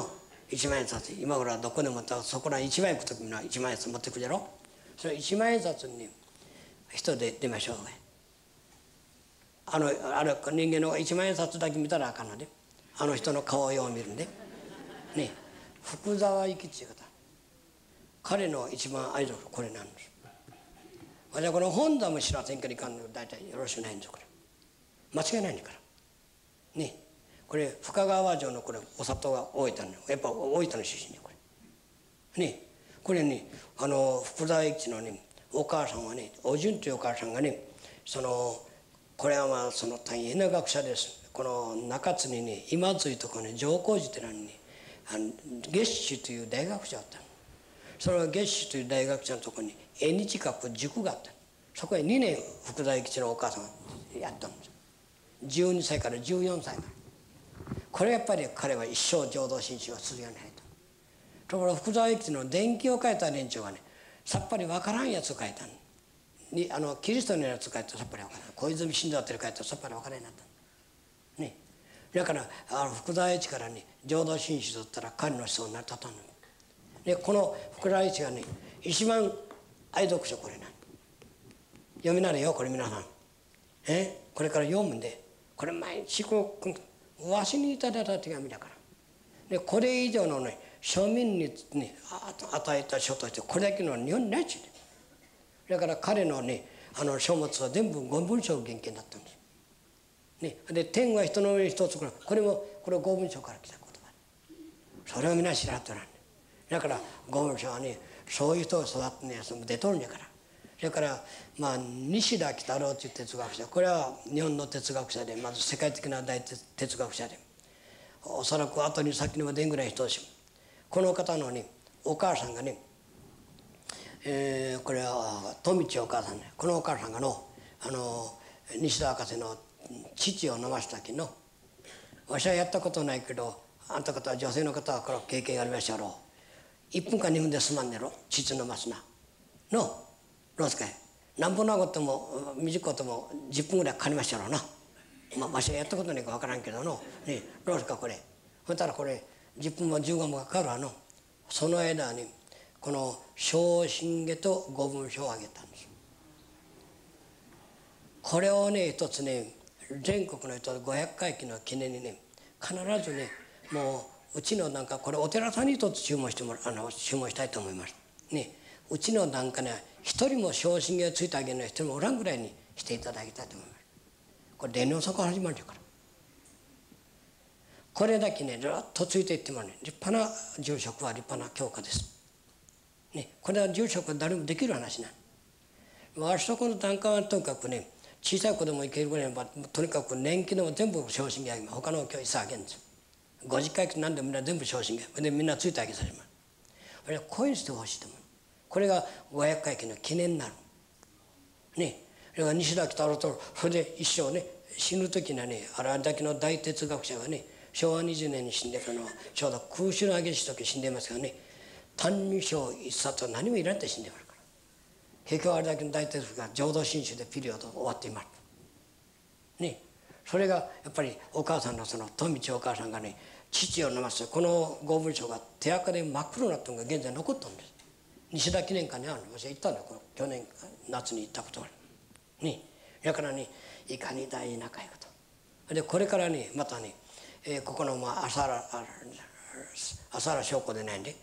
1万円札、今頃はどこでもそこら1枚行く時には1万円札持ってくるやろ。それ1万円札に人で出ましょうね。あれ人間の1万円札だけ見たらあかんので、あの人の顔をよう見るんでね。福沢諭吉いう方、彼の一番アイドルこれなんです。私はこの本座も知らせんけどいかんの大体よろしくないんですよ。これ間違いないんだからね。これ深川城のこれお里が大分の、やっぱ大分の出身でこれね。これね福沢諭吉のねお母さんはね、お順というお母さんがね、これはまあ大変な学者です。この中津にね、今津いうところに上皇寺ってのにね、月子という大学者だったの。それは月子という大学者のところに縁日学塾があった。そこへ2年福沢諭吉のお母さんがやったんです。12歳から14歳まで。これやっぱり彼は一生浄土真宗をするようになった。ところが福沢諭吉の伝記を書いた連中がね、さっぱりわからんやつを書いたの。キリストのやつを書いたらさっぱりわからない。小泉進次って書いたらさっぱりわからないようになったね。だから福沢諭吉からね、浄土真宗だったら彼の思想になりたたんの。でこの福沢諭吉がね、一番愛読書これなん。読みなれよこれ皆さん。これから読むんで、これ毎日わしにいただいた手紙だから。でこれ以上のね庶民に、ね、与えた書としてこれだけの日本にないっちゅうね。だから彼のね書物は全部五文章原件だったんです。ね、で天は人の上に一つこれ五文章から来た言葉。それを皆知らんとらんね。だから五文章はね、そういう人が育ってね出とるんやから。それから西田幾多郎という哲学者、これは日本の哲学者でまず世界的な大哲学者で、おそらく後に先にも出んぐらい人ですよ。この方のねお母さんがね、これは富地お母さんね。このお母さんが西田博士の父を飲ました時の、わしはやったことないけどあんた方は女性の方はこれ経験がありましたやろう。1分か2分で済まんねやろ、父飲ますなのどうすかい。何分長くても短くても10分ぐらいかかりましたやろうな。わしはやったことないか分からんけどの、ね、どうすかこれ。そしたらこれ10分も15分もかかるわの。その間にこの小心下と五文書をあげたんです。これをね一つね、全国の人500回忌の記念にね、必ずね、もううちのなんかこれお寺さんに一つ注文したいと思いますね。うちのなんかね、一人も小心下をついてあげるのは一人もおらんぐらいにしていただきたいと思います。これ伝の底始まるんだから。これだけねずっとついていってもね、立派な住職は立派な教科です。ね、これは住職は誰もできる話なん。あそこの段階はとにかくね、小さい子でもいけるぐらいのとにかく年季でも全部小心下あげます。他の教一切あげるんですよ。50回忌なんでみんな全部小心下でみんなついてあげさせます。これはこういうにしてほしいと思う。これが500回忌の記念になる。ね、それから西田幾多郎とそれで一生ね、死ぬ時にはね、あれだけの大哲学者がね、昭和20年に死んでからのちょうど空襲の激しい時死んでますからね、「歎異抄」一冊は何もいらんって死んでますから。結局あれだけの大哲学が浄土真宗でピリオド終わっています。ね、それがやっぱりお母さんの富地お母さんがね、父を飲ませてこの五文書が手垢で真っ黒になったのが現在残ったんです。西田記念館にあるの。私は行ったんだよ、去年夏に行ったことがある。ね、だからね、いかに大事なかいこと。でこれからねまたね、ここの朝原将校でないんで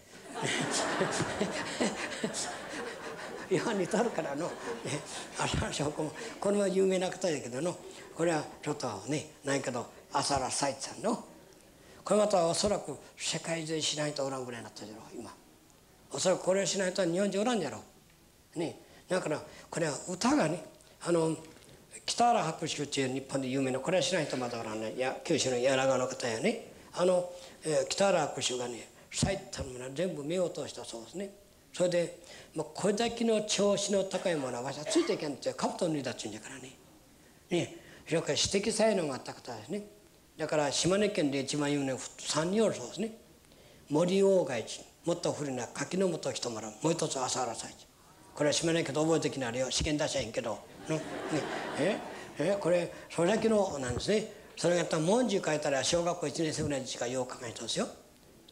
今にとるからの、朝原将校もこれは有名な方だけどの、これはちょっとねないけど朝原才知さんの、これまたおそらく世界中しないとおらんぐらいになったじゃろう今。おそらくこれをしないと日本人おらんじゃろうね。だからこれは歌がね、北原白秋っていう日本で有名な、これはしないとまだおらんね。九州の柳川の方やね、北原白秋がね埼玉の全部目を通したそうですね。それでこれだけの調子の高いものはわしはついていけんって兜脱いだっちゅうんだからね。それから詩的才能があった方ですね。だから島根県で一番有名な3人おるそうですね。森鴎外地、もっと古いのは柿の本人丸、もう一つ朝原才知。これは島根県で覚えてきなるよ、試験出しゃへんけど、これそれだけのなんですね。それが文字書いたら小学校1年生ぐらいにしかよう書かない人ですよ。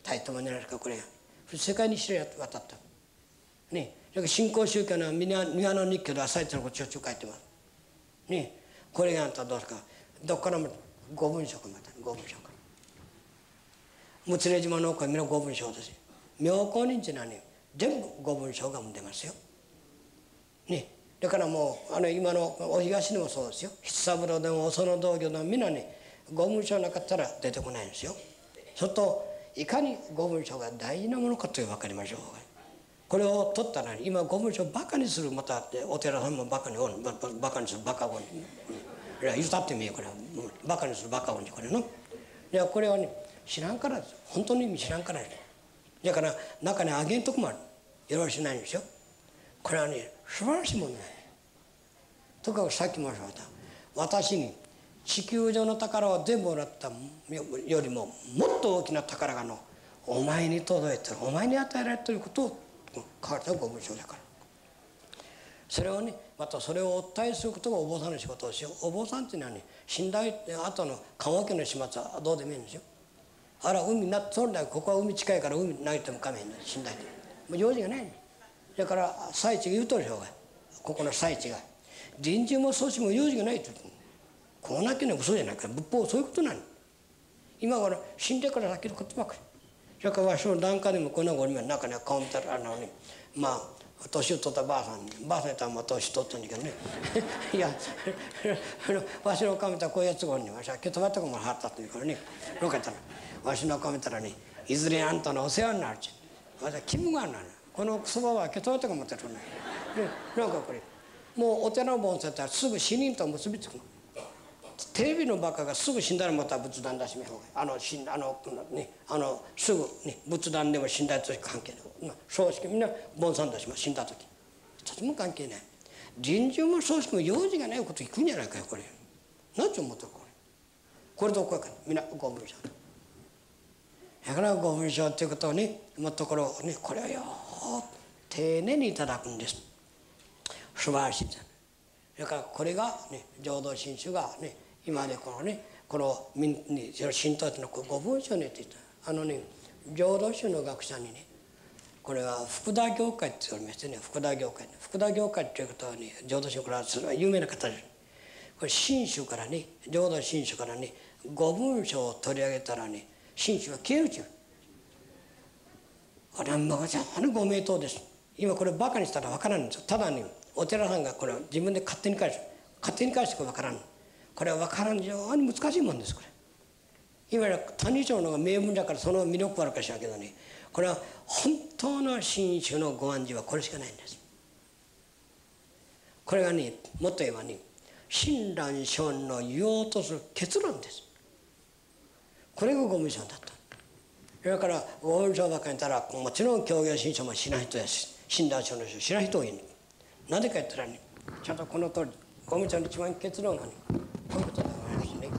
大ともねられるかこれが世界に知れ渡ったね。だから新興宗教の庭の日記で朝一のことしょっちゅう書いてますね。これがあんたどうですか。どっからも五文書かまた五文書か。むつれ島の奥はみんな五文書ですよ。妙高人っていうのはね全部五文書が生んでますよ。ね。だからもう今のお東にもそうですよ。七三郎でもその道業でもみんなね五文書なかったら出てこないんですよ。それといかに五文書が大事なものかという分かりましょう。これを取ったら今五文書をバカにするまたお寺さんもバカにするバカ語に言ったってみようこれバカにするバカ語にこれのいやこれはね知らんからです。本当の意味知らんからです。だから中にあげんとこもある。よろしないんですよ。これはね素晴らしいものなんです。とかくさっきもおっしゃった私に地球上の宝を全部もらったよりももっと大きな宝がお前に届いてるお前に与えられていることを書かれたご文章だからそれをねまたそれをお伝えすることがお坊さんの仕事をしよう。お坊さんっていうのはね死んだ後の棺桶の始末はどうでもいいんですよ。あら海なそれだけここは海近いから海投げてもかめへんの死んだってもう用事がないの。だから最地が言うとるでしょうがここの最地が人中も宗師も用事がないとこうなきゃ嘘じゃないから仏法はそういうことなの。今から死んでから先のことばかり。それからわしの檀家でもこんなごに中には顔見たらまあ年を取ったばあさんやったらもう年取ったんだけどねいやわしの顔見たらこういうやつごにわしは今日止まったかも払ったって言うからねどうかったらわしの顔見たらねいずれあんたのお世話になるちわしは気分があるのこのそばは今日止まったかもってるねなんかこれもうお寺の盆栽ったらすぐ死人と結びつくの。テレビのバカがすぐ死んだらまた仏壇出しめほうがすぐね仏壇でも死んだやつ関係ない葬式みんな盆栽出します死んだ時一つも関係ない。人中も葬式も用事がないこと聞くんじゃないかよこれ何ちゅう思ってるこれどこやからみんなご文章だからご文章っていうことをねところねこれはよ丁寧にいただくんです。素晴らしいです。だからこれがね浄土真宗がね今ねこの神道のご文章について浄土宗の学者にねこれは福田行会って言われましてね福田行会っていうことはね浄土宗から有名な方です。これ真宗からね浄土真宗からねご文章を取り上げたらね真宗は消えるちゅう。これはご名答です。今これバカにしたら分からんんですよ。ただねお寺さんがこれを自分で勝手に返してこれ分からん。これは分からん非常に難しいもんですこれ。今や「歎異抄」のが名文だからその魅力はあるかしらけどねこれは本当の真宗のご案じはこれしかないんです。これがねもっと言えばね親鸞聖人の言おうとする結論です。これがご文章だった。だからご文章ばかり言ったらもちろん教行信書もしない人やし親鸞聖人の人しない人がいる。なぜか言ったらねちゃんとこの通りご文章の一番結論がねこういうことでございますね。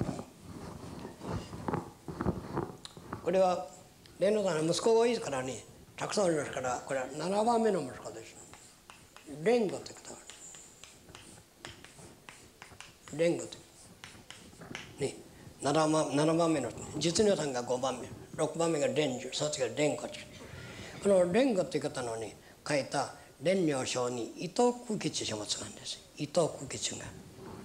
これは蓮如さんの息子が多いからねたくさんおりますからこれは7番目の息子です。蓮如という方が蓮如というね7番目の実如さんが5番目6番目が蓮如そっちが蓮子です。この蓮子という方のね書いた蓮如書に伊藤空吉書物なんです。伊藤空吉ね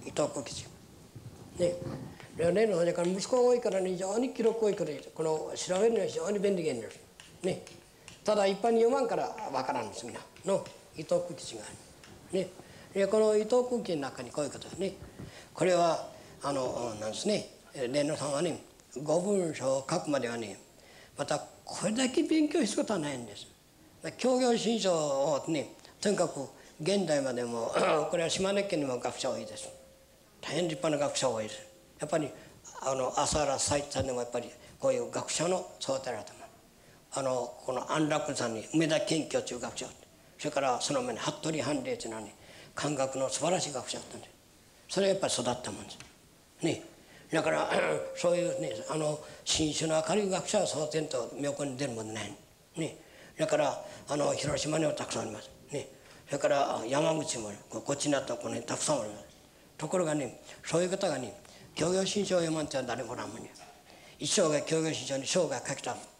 蓮如さんだから息子が多いからね非常に記録多いからこの調べるのは非常に便利なんですね。ただ一般に読まんから分からんですみんなの伊藤空吉があるね。でこの伊藤空吉の中にこういうことですね。これはなんですね蓮如さんはねご文章を書くまではねまたこれだけ勉強することはないんです。教行信書をねとにかく現代までもこれは島根県にも学者多いです。大変立派な学者多いです。やっぱり朝原斉一さんでもやっぱりこういう学者の育てられたもこの安楽さんに梅田謙虚という学者それからその前に服部半礼というのはね漢学の素晴らしい学者だったんです。それがやっぱり育ったもんですね。だからそういうね新種の明るい学者を育てんと妙高に出るもんないね。だから広島にはたくさんありますね。それから山口もこっちになったらこの辺たくさんあります。ところがねそういう方がね教行信書を読まんっては誰もおらんもんや。一生涯教行信書に生涯書きた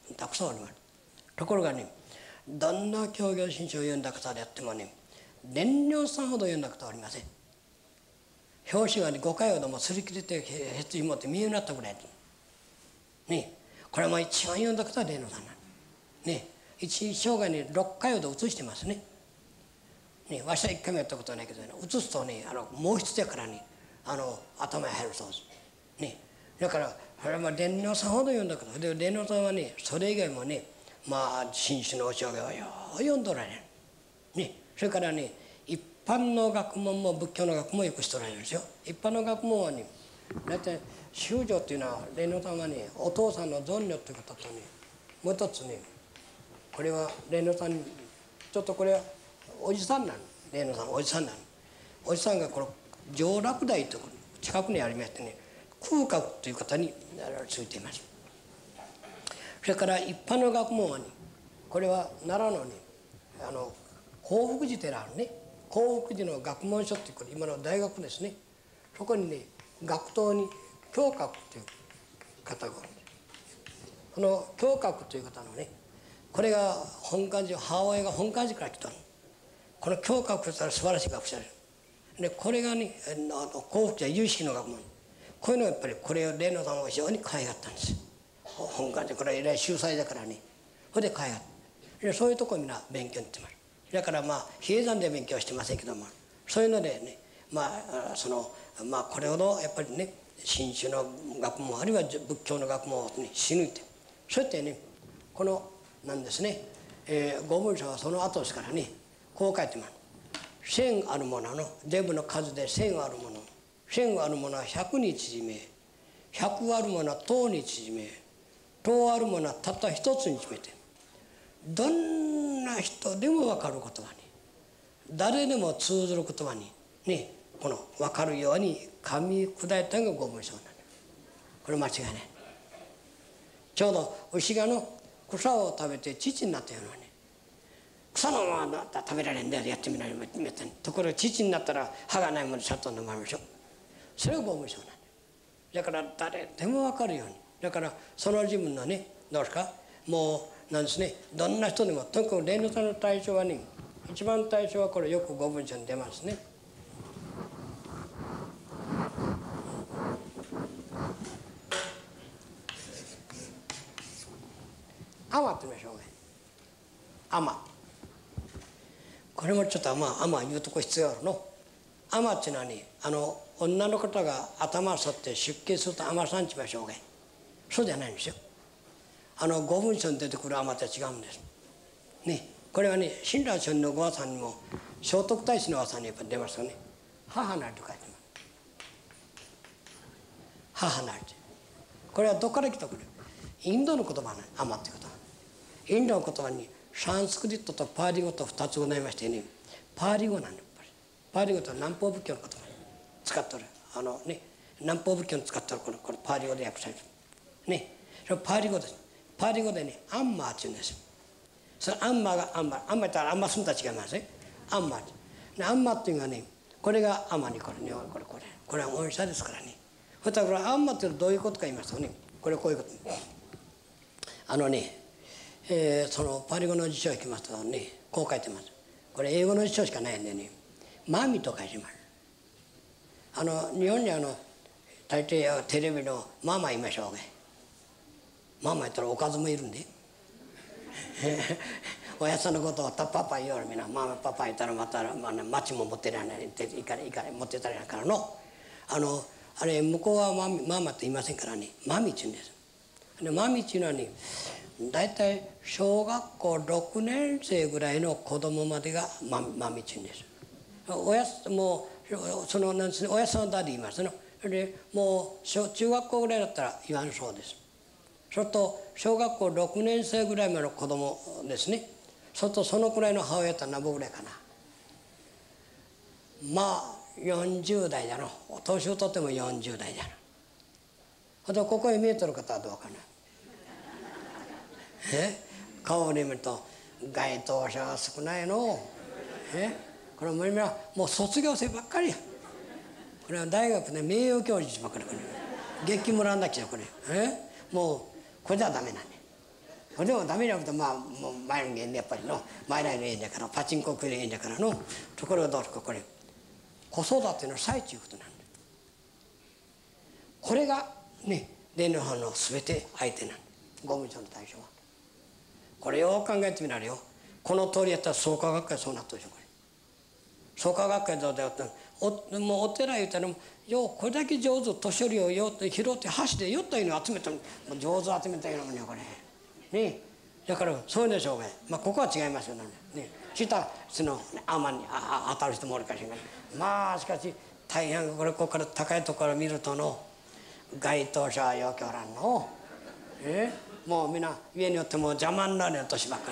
たくさんあります。ところがね、どんな教行新書を読んだ方であってもね、蓮如さんほど読んだことはありません。表紙がね5回ほども擦り切れてへつひもって見えるようになったぐらいね。これは一番読んだ方は蓮如さんなんね。一生涯に6回ほど写してますね。ね、わしは1回もやったことはないけどね、写すとね毛筆やからね頭に入るそうです。ね、だからこれは蓮如さんほど読んだことで、蓮如さんはねそれ以外もね新種の教義をよう読んどられる。ね、それからね一般の学問も仏教の学問もよくしとられるんですよ。一般の学問はね大体修女っていうのは蓮如さんはねお父さんの存女っていう方とねもう一つねこれは蓮如さんちょっとこれはおじさんなの。蓮如さんおじさんなの。おじさんがこの上洛台という近くにありましてね空覚という方についています。それから一般の学問はねこれは奈良のね興福寺寺あるね興福寺の学問所っていうこれ今の大学ですね。そこにね学頭に教覚という方がおる。この教覚という方のねこれが本願寺母親が本願寺から来たの。この教覚としたら素晴らしい学者でこれがね興福寺は有識の学問こういうのはやっぱりこれを蓮如さんは非常に可愛がったんです。本願寺これは偉い秀才だからねそれで可愛がったそういうところみんな勉強に行ってます。だから比叡山で勉強はしてませんけどもそういうのでねこれほどやっぱりね新種の学問あるいは仏教の学問を、ね、し抜いてそうやってねこのなんですね、御文書はその後ですからねこう書いてます。千あるものの全部の数で千あるもの千あるものは100に縮め100あるものは等に縮め等あるものはたった一つに縮めてどんな人でも分かる言葉に誰でも通ずる言葉にねこの分かるように噛み砕いたのが御文章なんだ。これ間違いない。ちょうど牛が草を食べて乳になったようなね草のまま食べられんだよやってみられるところが乳になったら歯がないものでさっと飲まれるでしょ。それが御文章なんだ。だから誰でも分かるようにだからその自分のねどうですかもうなんですねどんな人でもとにかく蓮如さんの対象はね一番対象はこれよく御文書に出ますね。天ってみましょうね。天これもちょっと天言うとこ必要あるの。天っていうのはね女の方が頭を剃って出家すると天さんって言いましょうね。そうじゃないんですよ。御文書に出てくる天とは違うんですね。これはね親鸞聖人のご和さんにも聖徳太子の和さんにやっぱり出ますよね。母なりと書いてます。母なりこれはどこから来たこれインドの言葉ね天っていうことはインドの言葉にサンスクリットとパーリ語と2つございましてねパーリ語なんでパーリ語とは南方仏教の言葉に使ってる南方仏教に使ってるこれパーリ語で訳されるねそれパーリ語です。パーリ語でねアンマーって言うんですよ。そのアンマーがアンマー言ったらアンマーすんた違いますね。アンマーアンマーっていうのはねこれが天にこれは御社ですからね。そしたらこれアンマーっていうのはどういうことか言いますとねこれこういうことそのパリ語の辞書を引きますとねこう書いてます。これ英語の辞書しかないんでねマミと書いてます。日本に大抵テレビのママ言いましょうね。ママ言ったらおかずもいるんでおやつのことをパパ言うよみんなママパパ言ったらまた町も持ってられないいかれ持ってたらからあれ向こうはママって言いませんからねマミって言うんです。でマミっていうのはね大体小学校6年生ぐらいの子供までがマミって言うんです。おやつもなんですねおやつのダディ言いますね。でもう中学校ぐらいだったら言わんそうです。それと小学校6年生ぐらいまでの子供ですね。そのくらいの母親と何ぼぐらいかな。40代だの年をとっても40代だの。あとここに見えてる方はどうかな。顔を見ると該当者は少ないの。これもう卒業生ばっかりや。これは大学で名誉教授ばっかりこれ月金もらわなきゃこれもうこれじゃダメなんね。 これでもダメなことまあもう前の家にやっぱりの前来の家だからパチンコ食える家だからのところがどうですかこれ子育ての最中いうことなんだ。これがね霊の反応全て相手なんだ。ご無常の対象はこれよく考えてみられよ。この通りやったら創価学会そうなったでしょ。これ創価学会どうだよってもうお寺言うたらようこれだけ上手年寄りをよって拾って箸でよったように集めたの上手集めたようなもんねこれね。だからそうでしょうが、まあここは違いますよね。下その天に当たる人もおるかしらない。まあしかし大変これここから高いところ見るとの該当者はよくおらんの。もうみんな家によっても邪魔になるよ年ばっか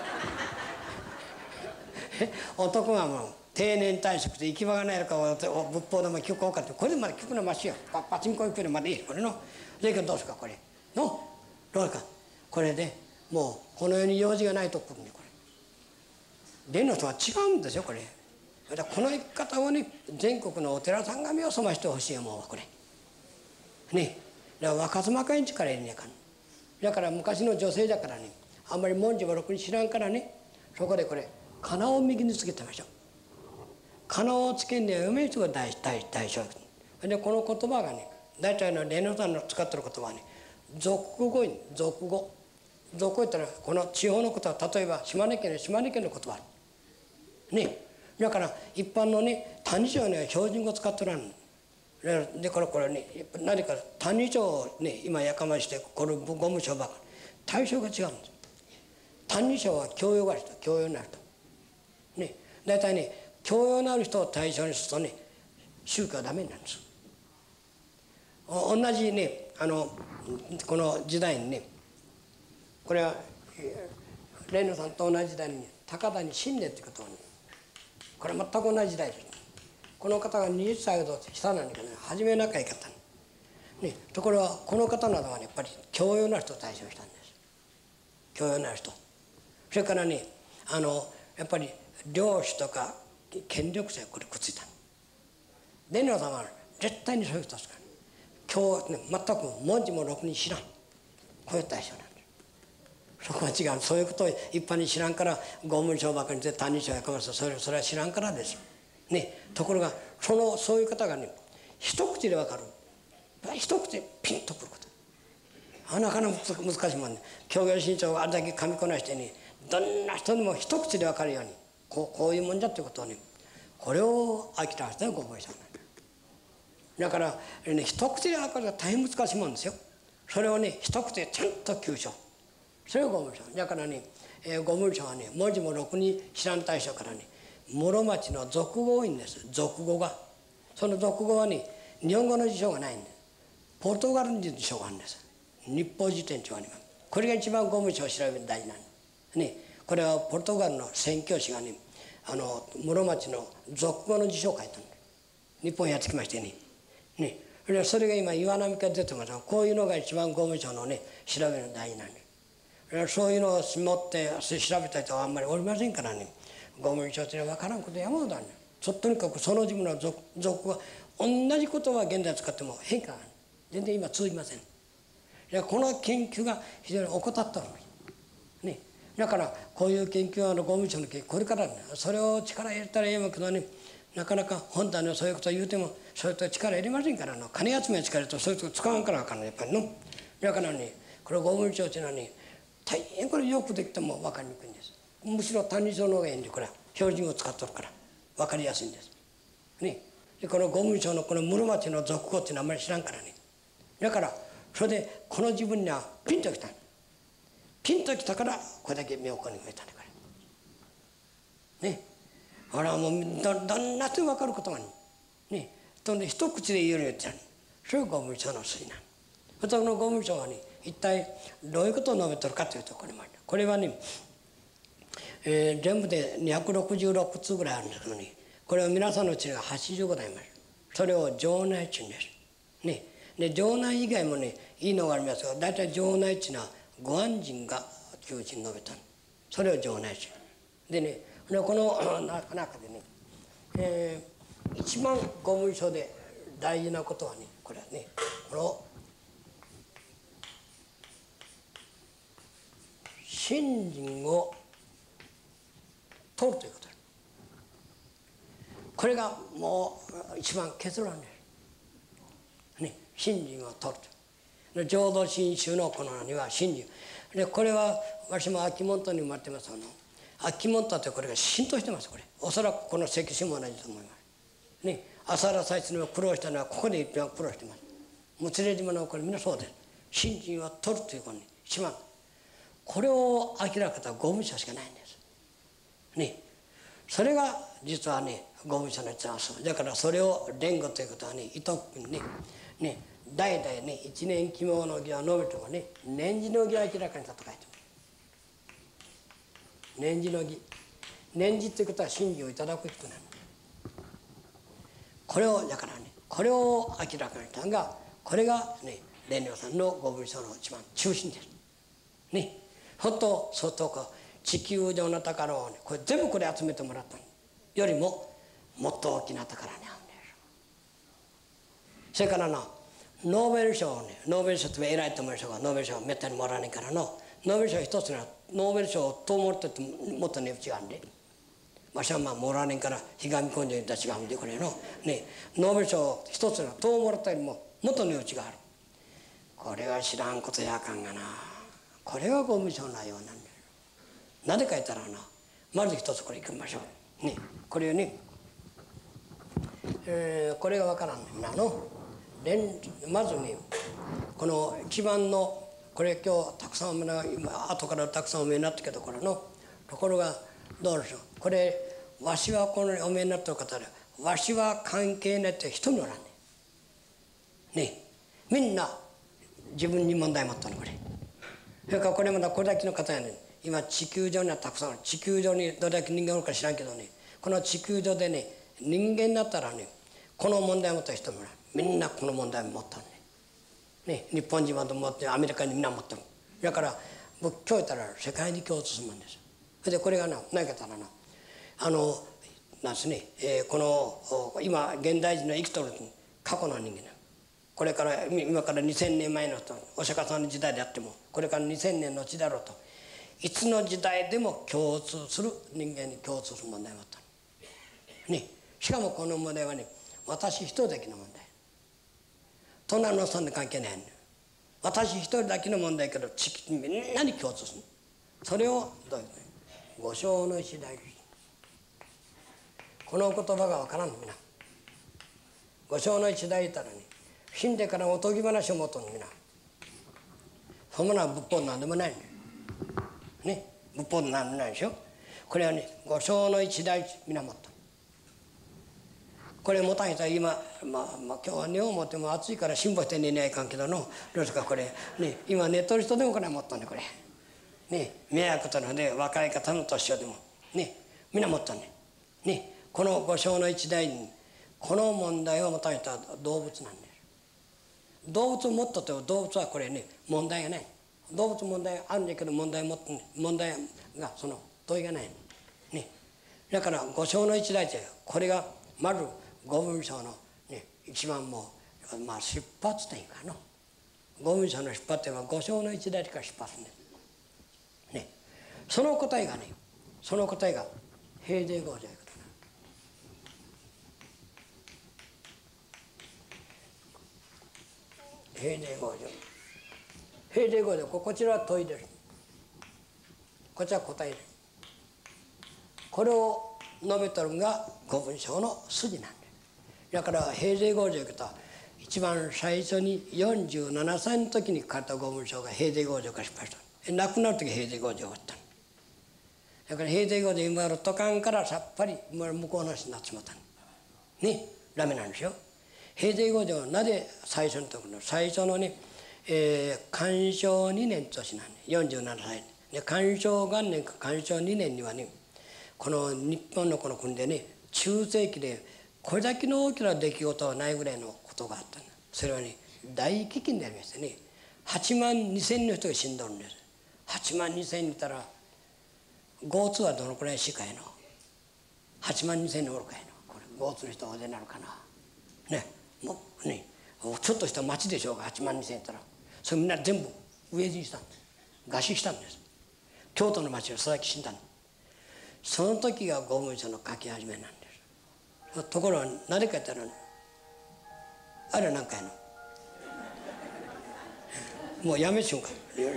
り男がもう定年退職で行き場がないのか仏法でも聞こうかってこれでまだ聞くのましよ。パチンコ行くのまでいいこれの。だけどどうですかこれのどうですかこれでもうこの世に用事がないところにこれ霊の人は違うんですよこれ。この生き方をね全国のお寺さんが目を覚ましてほしいもんこれね。だから若妻会に力入れねえかん。だから昔の女性だからねあんまり文字もろくに知らんからねそこでこれかなを右につけてましょう。かなをつけんで読める人が大将でこの言葉がね大体の霊能さんの使ってる言葉はね俗語に俗語俗語言ったらこの地方のことは例えば島根県の言葉ね。だから一般のね谷町には標準語使ってらんでこれね何か谷町をね今やかましてこれゴム商ばかり対象が違うんです。谷町は教養がある人教養になるとね大体ね教養のある人を対象にするとね宗教はダメになるんです。同じねこの時代にねこれは霊野さんと同じ時代に、ね、高谷信念ということをねこれは全く同じ時代です。この方が20歳ほど下なんだけどね初め仲良かったの、ね、ところがこの方などは、ね、やっぱり教養のある人を対象にしたんです。教養のある人それからねやっぱり領主とか権力者がこれくっついた。霊野さんは絶対にそういう人ですから、ね、今日、ね、全く文字もろくに知らんこういう対象なんです。そこは違う。そういうことを一般に知らんから御文章ばかりで他人称やかますとそれは知らんからですね。ところがそういう方がね一口で分かる一口でピンとくることなかなか難しいもんね。教行新書をあれだけ噛みこなしてねどんな人にも一口で分かるようにこういうもんじゃっていうことをねこれを飽きた人はご文章なんだから、ね、一口で分かるのは大変難しいもんですよ。それをね一口でちゃんと吸収それをご文章だからねご文章はね文字もろくに知らん対象からね室町の俗語多いんです。俗語がその俗語はね日本語の辞書がないんです。ポルトガルの辞書があるんです。日報辞典というのがあります。これが一番ご文章を調べる大事なんですね。これはポルトガルの宣教師がね室町の俗語の辞書を書いたんです。日本にやってきましてねそれが今岩波から出てますがこういうのが一番ご文章のね調べるの大事なんです。そういうのを持って調べた人はあんまりおりませんからねご文章って分からんこと山ほどあるんです。とにかくその自分の俗語は同じ言葉は現在使っても変化がある。全然今通じません。この研究が非常に怠ったのね。だからこういう研究はご文章の研究これからねそれを力入れたらいいわけどねなかなか本当はそういうことを言うてもそういうこと力入れませんから金集めが力入れるとそういうこと使わんから分からないやっぱりの。だからねこれご文章っていうのはね大変これよくできても分かりにくいんです。むしろ単理上の方がいいんでこれは標準語を使っとるから分かりやすいんですね。でこのご文章のこの室町の俗語っていうのはあんまり知らんからねだからそれでこの自分にはピンときたピンときたからこれだけ妙高に増えたんだからね。ほらもうどんな人に分かることがねとんで一口で言えるように言ってそれがご文章の推なん。そのご文章はね一体どういうことを述べてるかというとこれはね、全部で266通ぐらいあるんですけどねこれは皆さんのうちには80ございます。それを城内地ですね。で城内以外もねいいのがありますが大体城内地はご安人が求人述べたそれを城内地でねこの中でね、一番ご文章で大事なことはねこれはねこの信心を取るということです。これがもう一番結論です。ね、信心を取ると。浄土真宗のこのには信心で、これは私も秋元に生まれてます。秋元ってこれが浸透してます。これおそらくこの石碑も同じと思います。ね、浅田最初に苦労したのはここで一番苦労してます。もつれ島のこれみんなそうです。信心を取るということに一番これを明らかな御文書しかないんです。ね、それが実はね御文書の一番そうだから、それを連合ということはね、伊藤君ね代々ね一年起毛の儀は述べてもね、年次の儀は明らかにしたと書いてます。年次の儀、年次ということは信心をいただく人なんです。これをだからね、これを明らかにしたのが、これがね蓮如さんの御文書の一番中心です。ね、ほんとそうとこう地球上の宝をね、これ全部これ集めてもらったのよりももっと大きな宝に合うんです。それからノーベル賞をね、ノーベル賞って偉いと思う人がノーベル賞をめったにもらわないからノーベル賞一つのノーベル賞をと思っててもっと値打ちがあるんで、わしはまあもらわないからひがみ根性にたちがあるんで、これのねノーベル賞一つのともらったよりももっと値打ちがある。これは知らんことやあかんがな。これが御文書の内容なんだよ。なぜか言ったらまず一つこれいきましょう。ね、これをね、これがわからんの。まずね、この基盤のこれ今日たくさん今後からたくさんお見えになったけど、これのところがどうでしょう。これわしはこのお見えになった方で、わしは関係ないって人におらんね。ね、みんな自分に問題持ったのこれ。それからこれまだこれだけの方やねん。今地球上にはたくさん、地球上にどれだけ人間おるか知らんけどね、この地球上でね人間になったらね、この問題を持った人もおらん。みんなこの問題を持ったのね。日本人はと思ってアメリカにみんな持ってる。だから仏教言ったら世界に共通するもんです。それでこれが何か言ったらなんですね、この今現代人の生きとる過去の人間だ。これから今から2000年前の人、お釈迦さんの時代であってもこれから2000年のうちだろうと、いつの時代でも共通する人間に共通する問題があったね。しかもこの問題はね、私一人だけの問題、隣の人に関係ないの。私一人だけの問題けどみんなに共通する。それをどういうの、五生の一大事、この言葉がわからんのみな。五生の一大言ったらね、死んでからおとぎ話を持っとんのみな。そんなのは仏法なんでもないのね。仏法なんでもないでしょ。これはね五生の一大事みな持っとる。これ持たん人は今、今日は日本持っても暑いから辛抱して寝ないかんけどの、どうですかこれね、今寝とる人でもこれ持っとんね、これね、迷惑とので若い方の年寄りでもねみんな持っとんね。ね、この五生の一大にこの問題を持たん人は動物なんです。動物を持っとっても動物はこれね問題がない。動物問題あるんだけど問題がその問いがないね。だから五生の一大ってこれがまず御文書の、ね、一番もう、出発点かな。御文書の出発点は五生の一大から出発ね。ね、その答えがね、その答えが平成語ということな。平成語上、平成語でこちらは問いです。こちらは答えです。これを述べとるのが御文書の筋なんです。だから平成語ということは一番最初に47歳の時に書かれた御文書が平成語上から失敗した。亡くなる時平成語上がった。だから平成語で今の都間からさっぱり向こうの話になってしまったね、ダメなんですよ。平成語上はなぜ最初の時の最初のね、寛正2年年なんで47歳で、寛正元年か寛正2年にはね、この日本のこの国でね中世紀でこれだけの大きな出来事はないぐらいのことがあったんだ。それはね大飢饉になりましてね、8万2,000人の人が死んどるんです。8万2,000人いたらゴーツはどのくらいしかいの。8万2,000人おるかいの。これゴーツの人は大勢になるかなね。もうねちょっとした町でしょうが8万2,000人いたらそれみんな全部飢え死にしたんです。餓死したんです。 京都の町で育ち死んだの。その時が御文書の書き始めなんです。ところが何か言ったらあれは何かやのもうやめちゅうか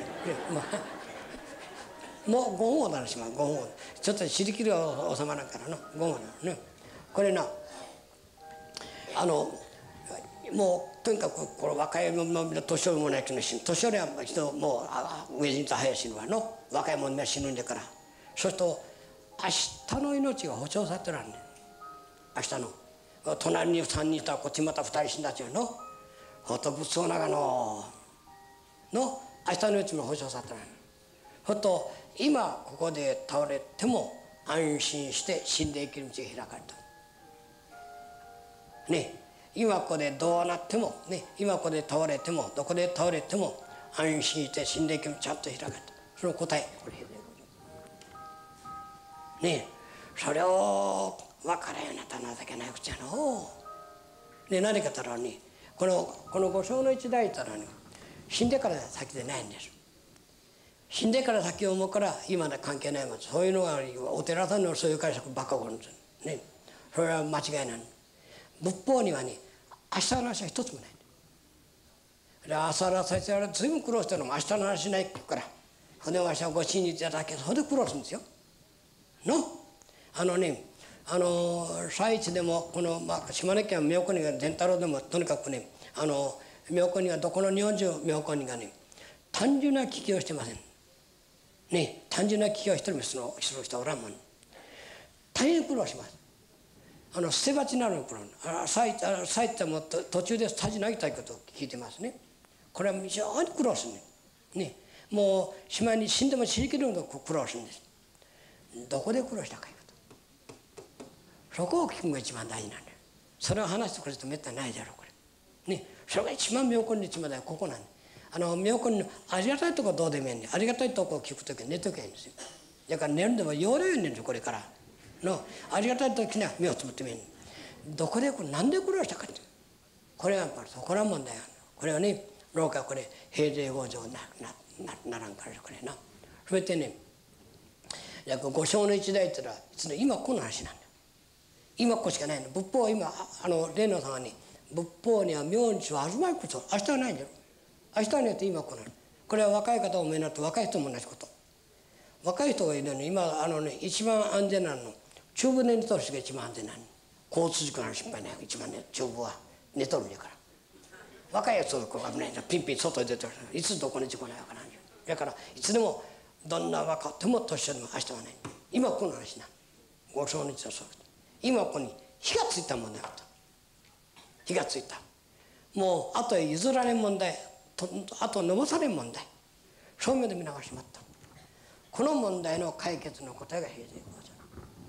もう5本を出します。5本ちょっと尻切りは収まらんからの5本なのね。これなもうとにかくこの若い者の年寄りもない人に死ぬ。年寄りは人もう上人と早死ぬわの。若い者が死ぬんでから、そうすると明日の命が保証されてらんねん。明日の隣に3人いたらこっちまた2人死んだっちゅうの。ほんと仏像長の明日の命も保証されてらんねん。ほんと今ここで倒れても安心して死んで生きる道が開かれたね。今ここでどうなってもね、今ここで倒れてもどこで倒れても安心して死んでいく道ちゃんと開かれた。その答えこれね。それを分からんようになったら情けない口やの。で何か言ったらね、この五章の一大言ったらね、死んでから先でないんです。死んでから先を思うから今で関係ないもん。そういうのがお寺さんのそういう解釈ばっかり起こるんですね。それは間違いない。仏法にはね、明日の話は一つもない。で朝原先生は随分苦労してるのも明日の話ないから骨わしはご信じいただけそれで苦労するんですよ。最地でもこの、島根県妙高人が善太郎でもとにかくね、妙高人がどこの日本中妙高人がね単純な聞きをしてませんね。単純な聞きを一人もする人はおらんもん。大変苦労します。捨て鉢になる苦労。咲いても途中で立ち投げたいことを聞いてますね。これは非常に苦労するね。もう島に死んでも死にきるほど苦労するんです。どこで苦労したかいうこと、そこを聞くのが一番大事なんだよ。それを話してくれるとめったにないだろうこれね。それが一番妙高人の一番大事ここなんだ。妙高人のありがたいところどうでもいいんで、ありがたいところを聞くときは寝ときゃいいんですよ。だから寝るんでも要領ように寝るんですよ。これからのありがたい時には目をつぶってみる。どこで何で苦労したかって、これはやっぱりそこら問題や。これはね、廊下これ平成往生ならんからこれな。それってね、五章の一代ってのは今この話なんだよ。今ここしかないの。仏法は今霊能さんはね、仏法には明日はあるまいこと、明日はないんだよ。明日はねって今このこれは若い方をお目になって若い人も同じこと。若い人がいるのに今一番安全なの中部で寝とる人が一番安全なの。交通事故の心配ない。一番ね中部は寝とるんだから。若いやつは危ないんだ。ピンピン外に出てる。いつどこに事故ないわからんよ。だからいつでもどんな若くても年寄りも明日はない。今この話な。五章の一はそう。今ここに火がついた問題だった。火がついた。もう後へ譲られん問題、後飲まされん問題。そういう目で見流しまった。この問題の解決の答えが平成講座。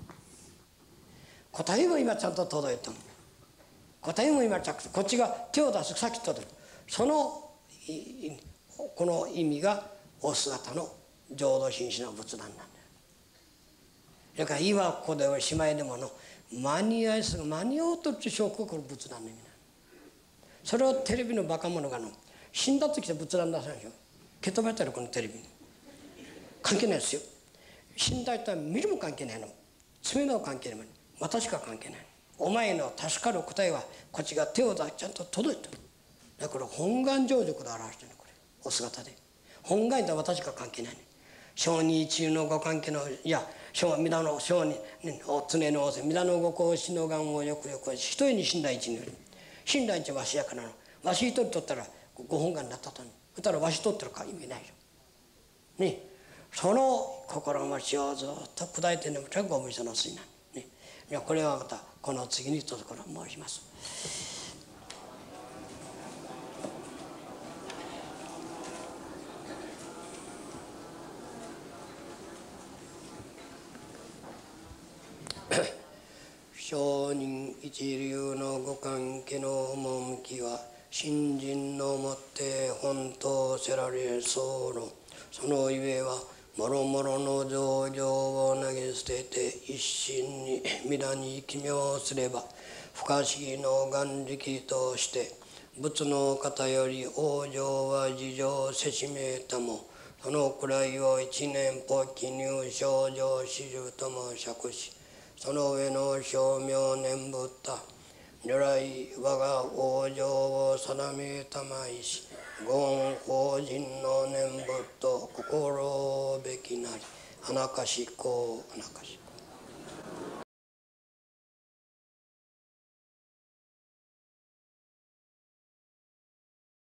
答えも今ちゃんと届いた。答えも今こっちが手を出す先届く。そのこの意味がお姿の浄土真宗の仏壇なんだよ。だから今ここでおしまいでもの間に合おうとって証拠がこの仏壇の意味なの。それをテレビのバカ者が死んだ時で仏壇出さないでしょ。蹴飛ばしたらこのテレビに関係ないですよ。死んだ人は見るも関係ないの。爪の関係ないの。私が関係ない。お前の確かる答えはこっちが手を出しちゃんと届いてる。だから本願成就で表してるのこれお姿で。本願とは私が関係ない。小児中のご関係のいや皆の小にお常の仰せ皆のご行使の願をよくよく一人に死んだ一により死んだ一はわしやからのわし一人取ったらご本願になったとにそしたらわし取ってるから意味ないよね。その心持ちをずっと砕いて眠ったご無所の水なんね。いやこれはまたこの次に一つこれを申します。上人一流のご関係の趣は信心のもって本当せられそうのそのゆえはもろもろの情状を投げ捨てて一心に皆に奇妙すれば不可思議の眼力として仏の方より往生は事情せしめたもその位を一年発起入賞上始終とも釈し、その上の称名念仏った如来我が往生を定めたまいし、ご恩法人の念仏と心べきなり、あなかしこうあなかしこ。